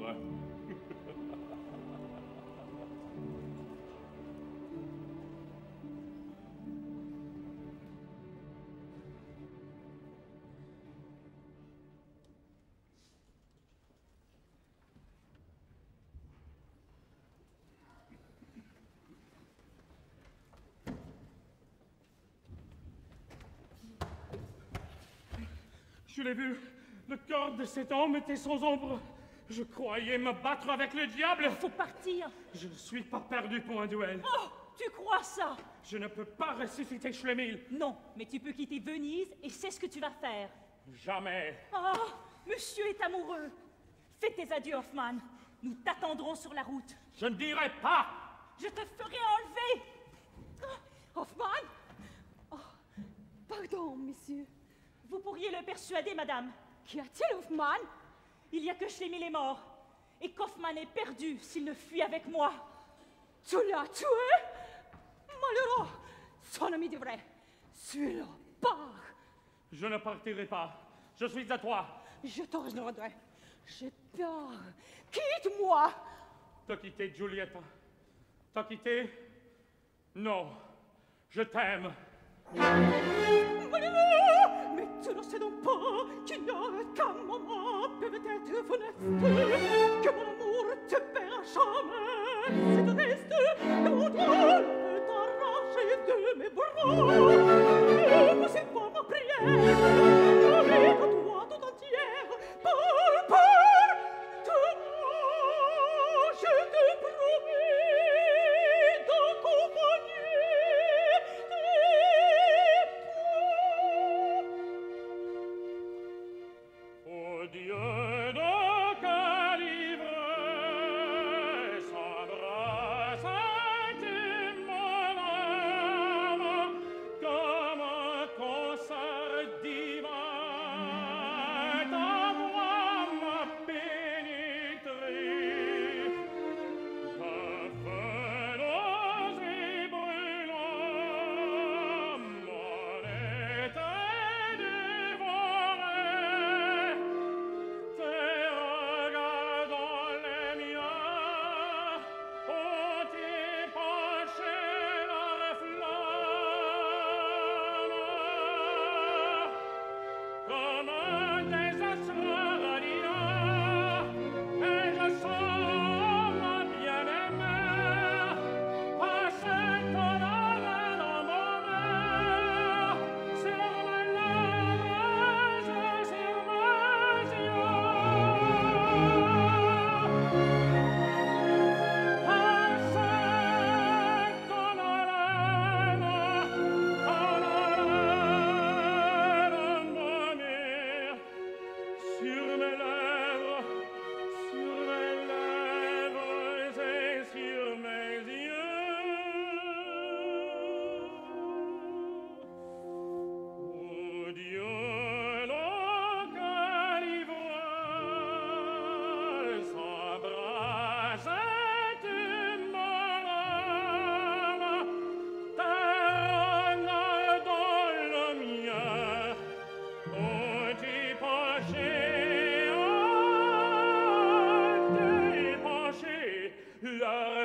Je l'ai vu. Le corps de cet homme était sans ombre. Je croyais me battre avec le diable. Faut partir. Je ne suis pas perdu pour un duel. Oh, tu crois ça? Je ne peux pas ressusciter Schlemil. Non, mais tu peux quitter Venise et c'est ce que tu vas faire. Jamais. Oh, monsieur est amoureux. Fais tes adieux, Hoffmann. Nous t'attendrons sur la route. Je ne dirai pas. Je te ferai enlever. Oh, Hoffmann? Oh, pardon, monsieur. Vous pourriez le persuader, madame. Qu'y a-t-il, Hoffmann? Il y a que Schlemil est mort. Et qu'Hoffmann est perdu s'il ne fuit avec moi. Tu l'as tué? Malheureux! Son ami de vrai. Suis-le, pars! Je ne partirai pas. Je suis à toi. Je te rejoindrai. J'ai peur. Quitte-moi! T'as quitté, Giulietta? T'as quitté? Non. Je t'aime. Malheureux! Mais tu ne sais donc pas qu'il n'y a qu'un moment peut-être funeste, que mon amour te perd jamais. Si tu restes, mon doigt peut t'arracher de mes bras. Ne poussez pas ma prière, avec à toi tout entière. Par de moi, je te promets d'accompagner Ô Dieu de quelle ivresse embrasse intime mon âme, que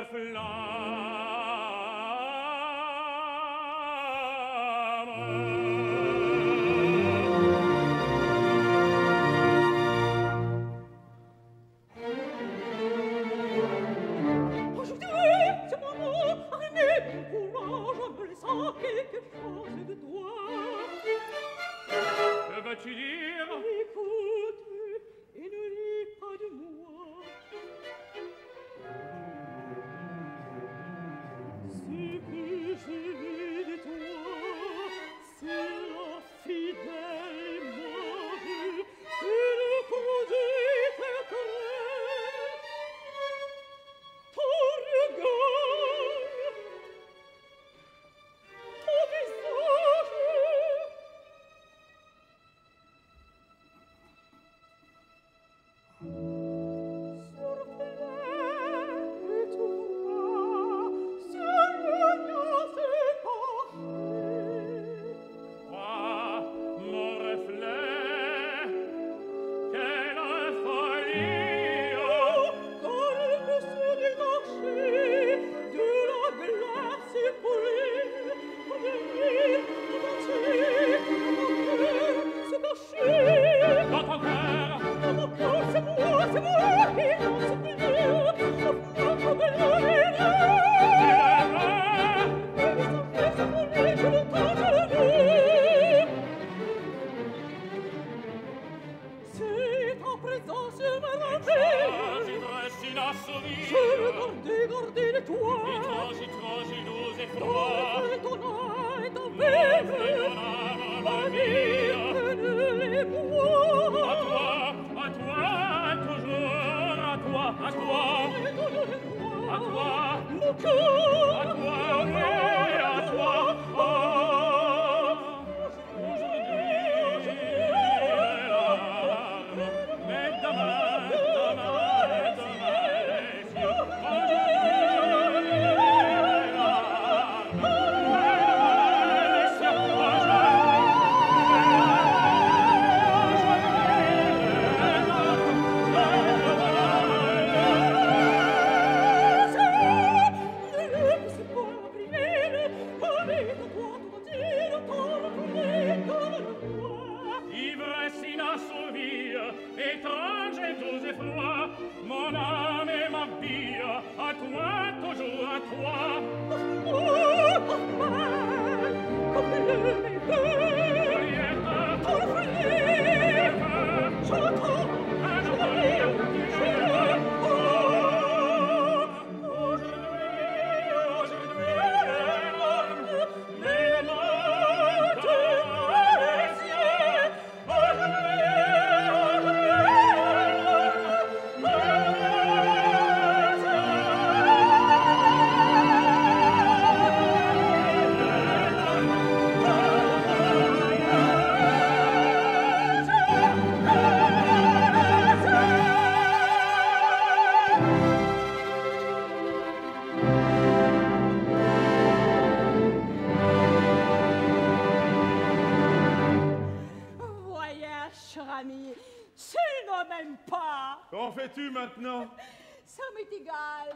Maintenant? Ça m'est égal.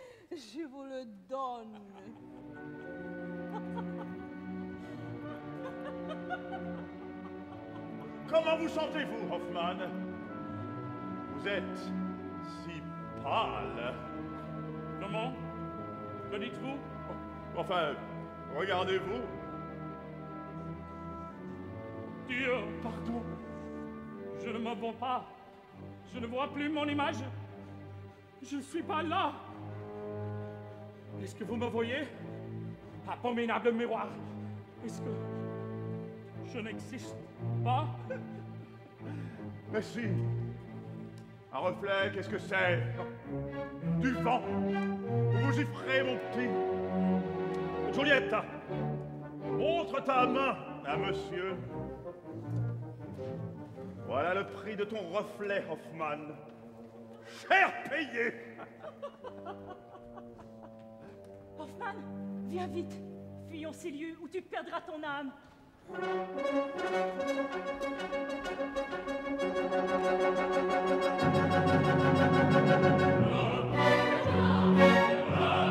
Je vous le donne. Comment vous sentez-vous, Hoffmann? Vous êtes si pâle. Comment? Que dites-vous? Enfin, regardez-vous. Dieu, pardon. Je ne me vois pas. Je ne vois plus mon image. Je ne suis pas là. Est-ce que vous me voyez? Abominable miroir. Est-ce que je n'existe pas? Mais si. Un reflet, qu'est-ce que c'est? Du vent. Vous y ferez, mon petit. Juliette, montre ta main à monsieur. Voilà le prix de ton reflet, Hoffmann. Cher payé. Hoffmann, viens vite. Fuyons ces lieux où tu perdras ton âme. Ah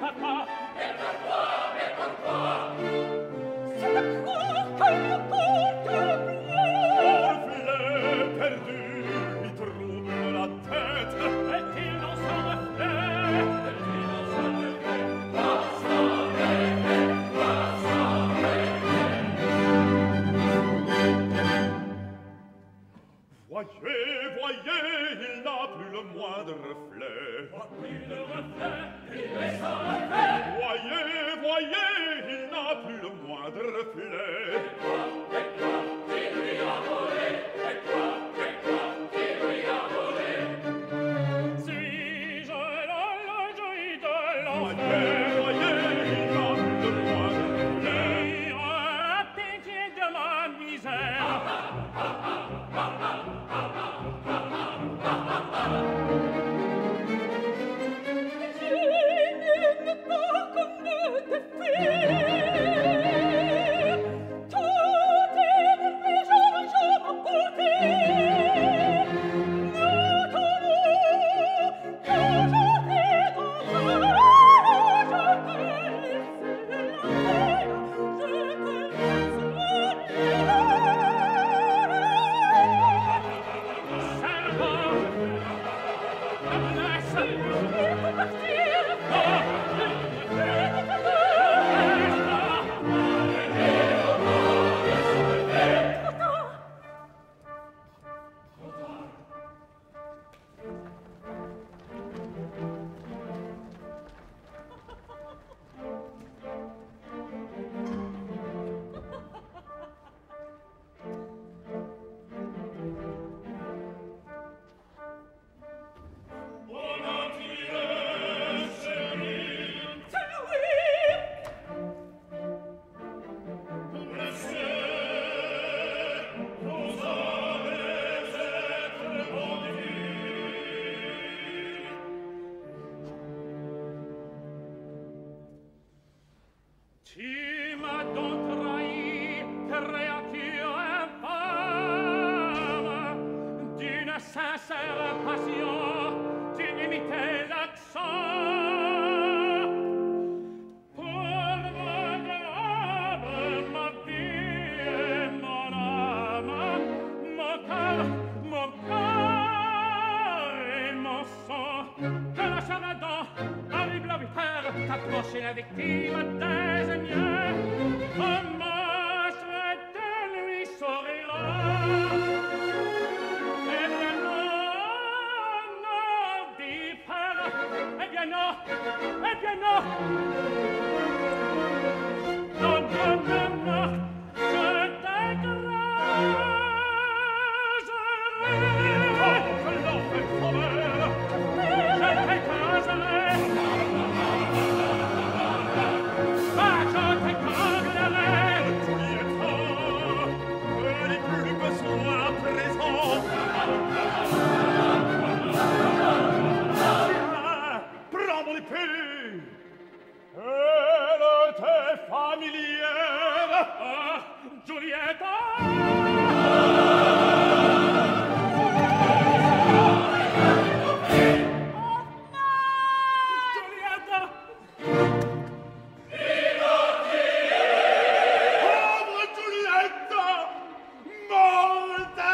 papa. Mais pourquoi? C'est le corps que le porte Le filet perdu lui trouble la tête. Est-il dans son reflet? Voyez, voyez, il n'a plus le moindre reflet. Voyez, voyez, il n'a plus le moindre reflet. Suis-je dans la joie de l'enfer? Voyez, voyez, il n'a plus le moindre reflet. Dire pitié de ma misère. Je n'aime pas qu'on me défie. Tout est merveilleux, je m'emportais. Maintenant que je t'ai compris, je te laisse la paix, je te laisse Servant, noblesse, il faut partir. Tu m'as donc trahi, créature infâme, d'une sincère passion, tu imitais l'accent. Pour mon âme, ma vie et mon âme, mon cœur et mon sang, que la charlatan, horrible arbitraire, t'approcher la victime désignée, un monstre de lui sourira. Eh bien non, non, dis frère, eh bien non, eh bien non. Non, non, non, non, je t'écraserai. Prends mon épée. Elle était familière. Ah, Giulietta! Giulietta! Pauvre Giulietta, morte.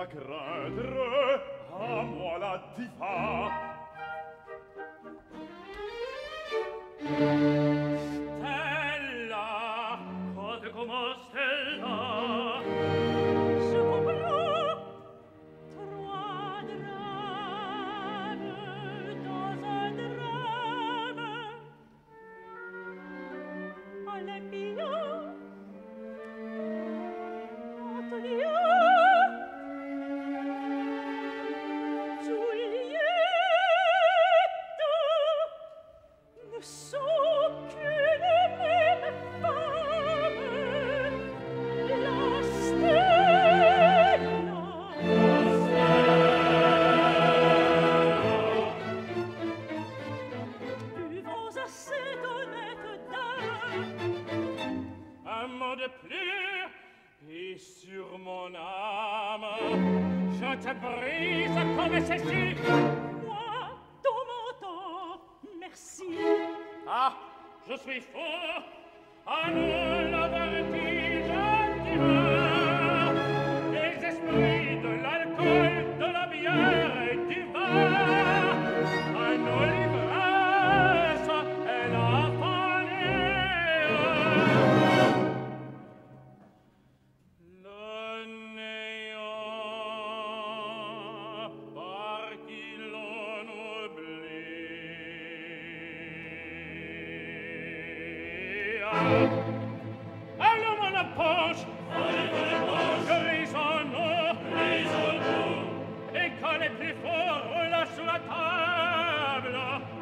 pas craindre, à moi la diva. Stella, code como Stella. Je comprends trois drames dans un drame. Olympia, Antonia, Juliette ne sont qu'une même femme, la Stella. Buvons à cette honnête dame Un mot de plus, et sur mon âme, je te brise comme ceci. moi dans mon temps, merci. Ah, je suis fou, à nous la vertige d'hiver, des esprits de l'alcool, de la bière et du vin, à nos livresses et la folie. Le néant par qui l'on oublie. Allons, mon poche, je risonne, et quand les plus forts roulent sur la table,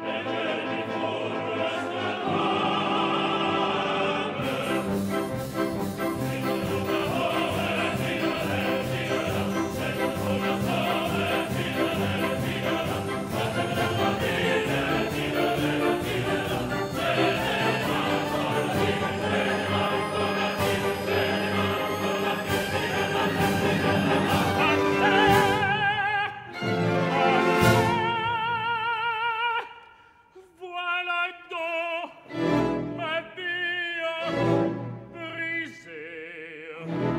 voilà donc ma vie brisée.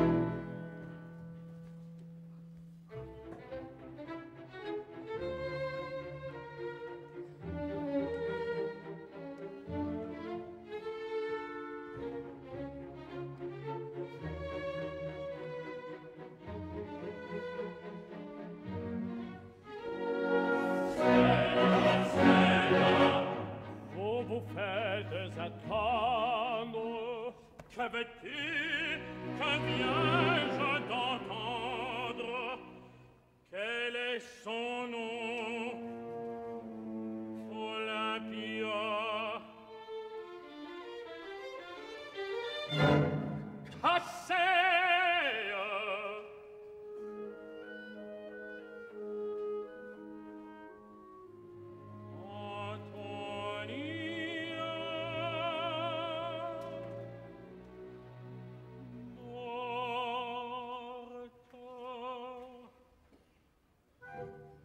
Vous vous faites attendre. Que veux-tu que viens-je d'entendre? Quel est son nom? Olympia. Cassez! Antonia, morta.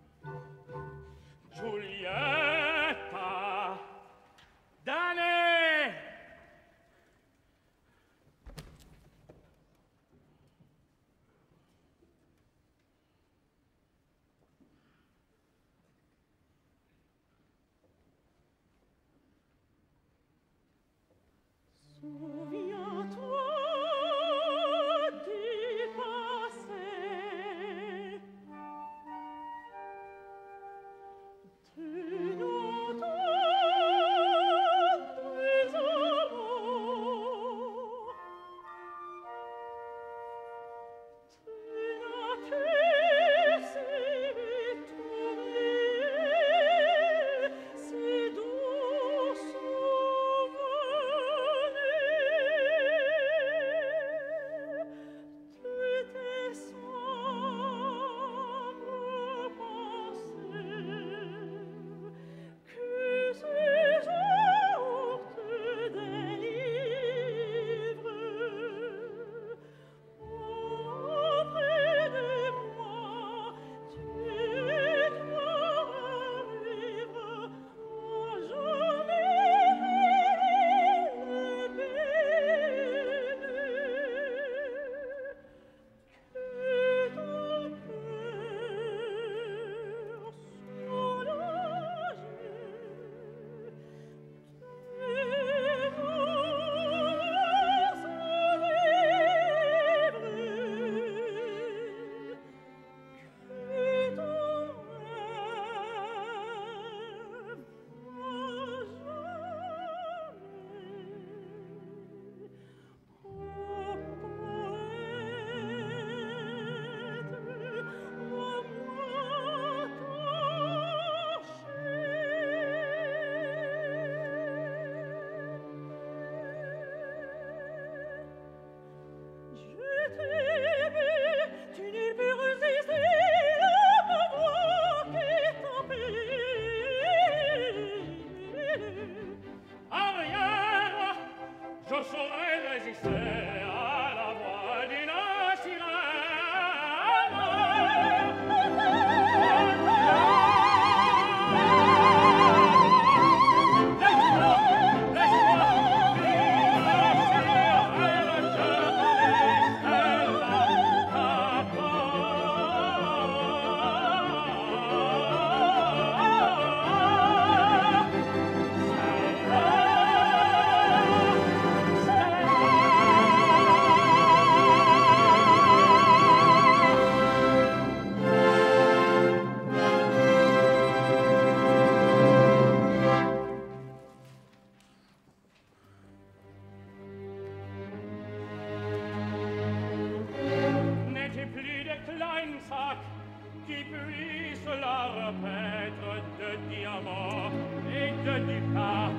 maître de diamants et de ducats.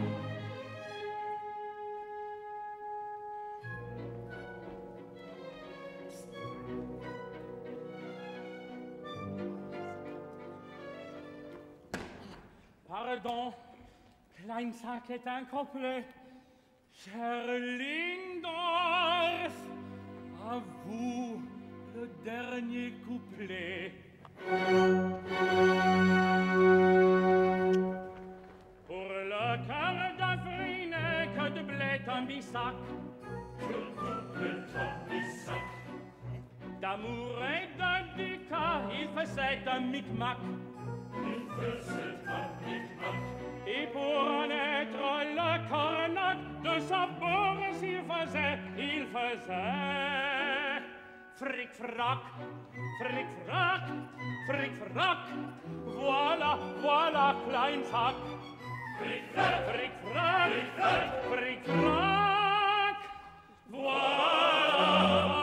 Pardon, Kleinsack est incomplet. Cher Lindorf, à vous le dernier couplet. Pour le cœur d'avril que de blé un bissac, d'amour et de ducat, il faisait un micmac. Et pour en être le cornac de sa bourse, il faisait fric-frac, fric-frac, fric-frac. Voilà, voilà Kleinsack. Fric-frac, fric-frac, fric-frac. Voilà,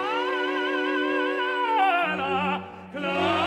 voilà Kleinsack.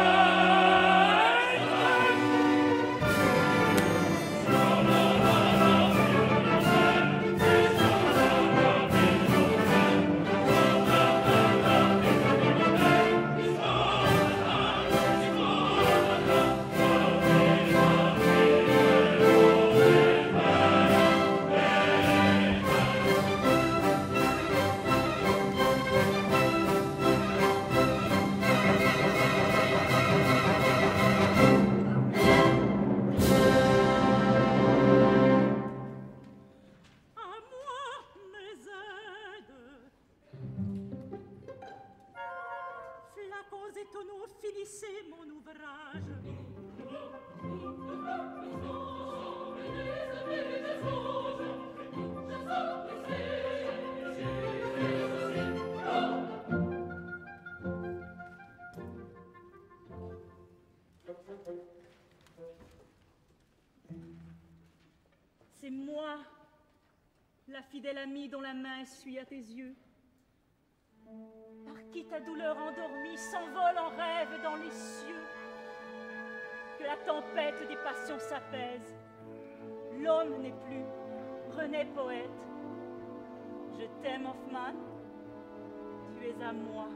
C'est moi, la fidèle amie dont la main essuie à tes yeux, par qui ta douleur endormie s'envole en rêve dans les cieux. Que la tempête des passions s'apaise, l'homme n'est plus, René poète. Je t'aime, Hoffmann, tu es à moi.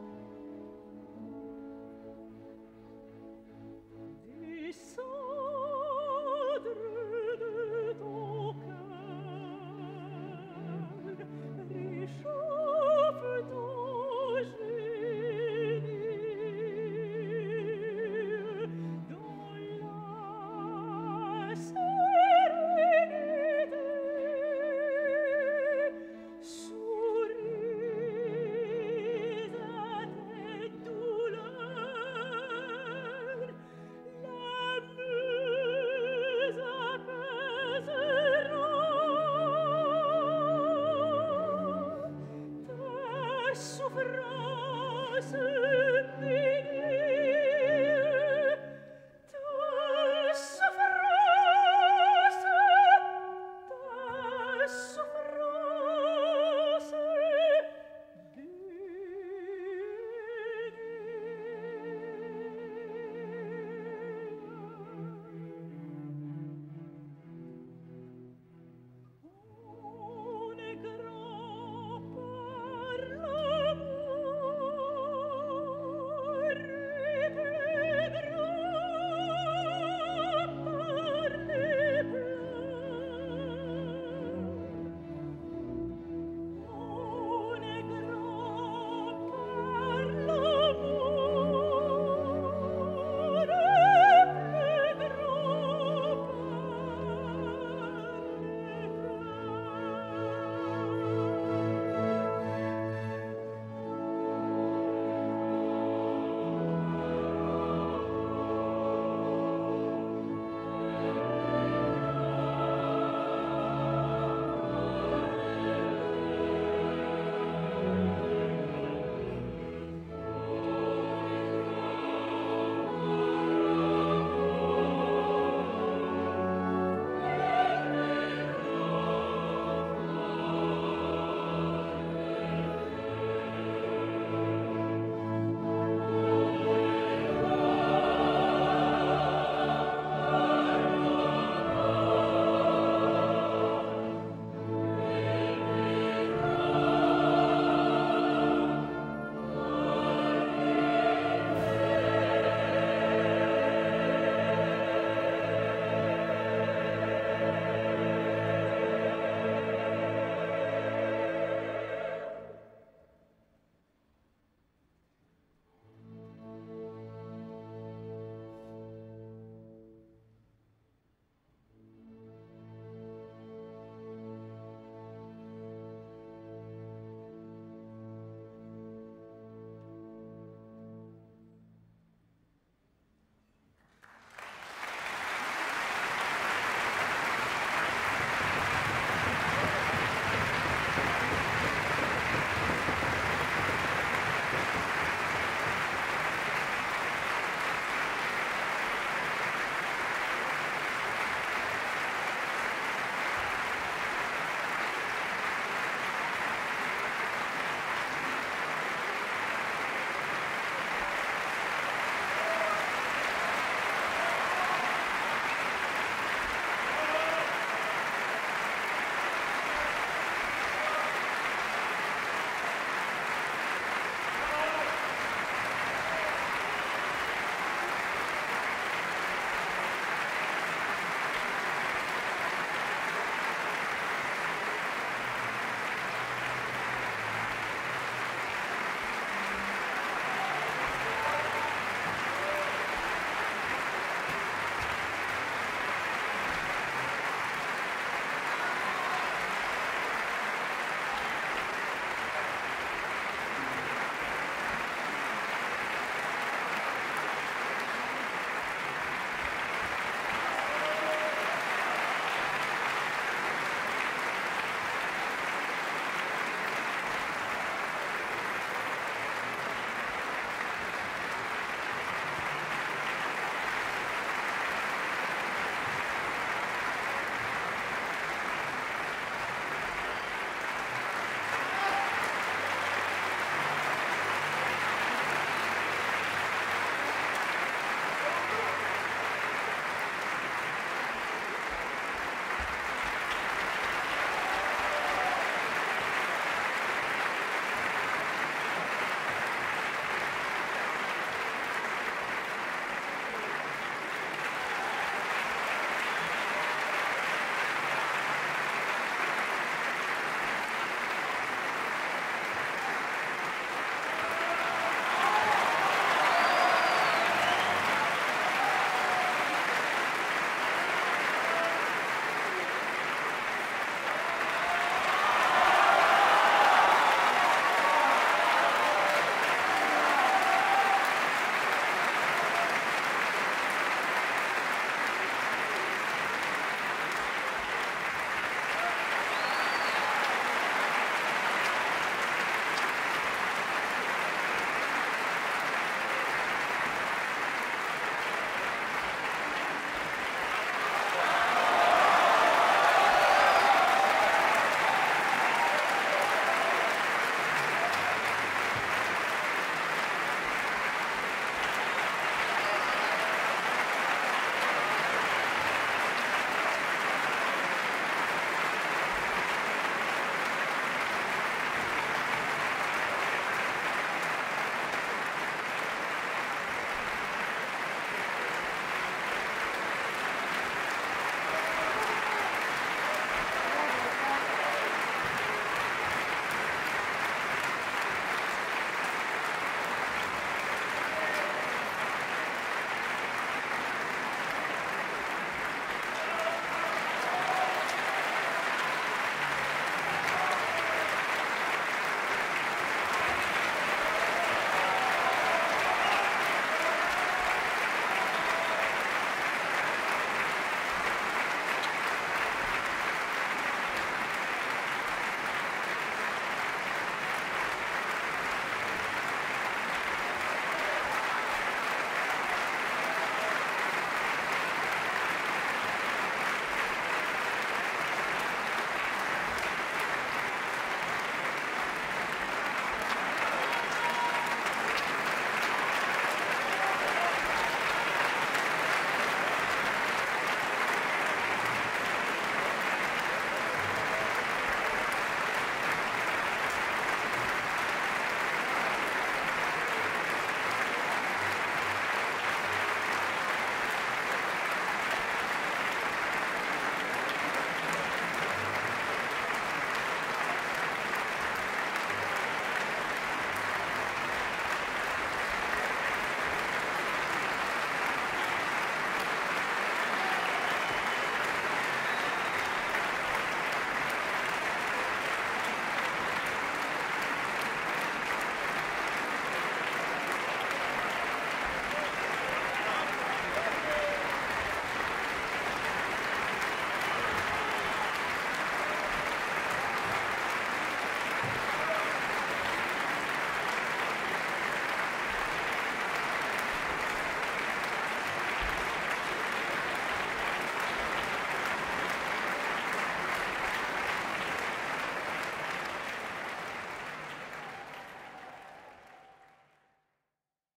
Du cendre de ton cœur réchauffe ton génie dans la sérénité. Souris à tes douleurs, la muse apaisera ta souffrance.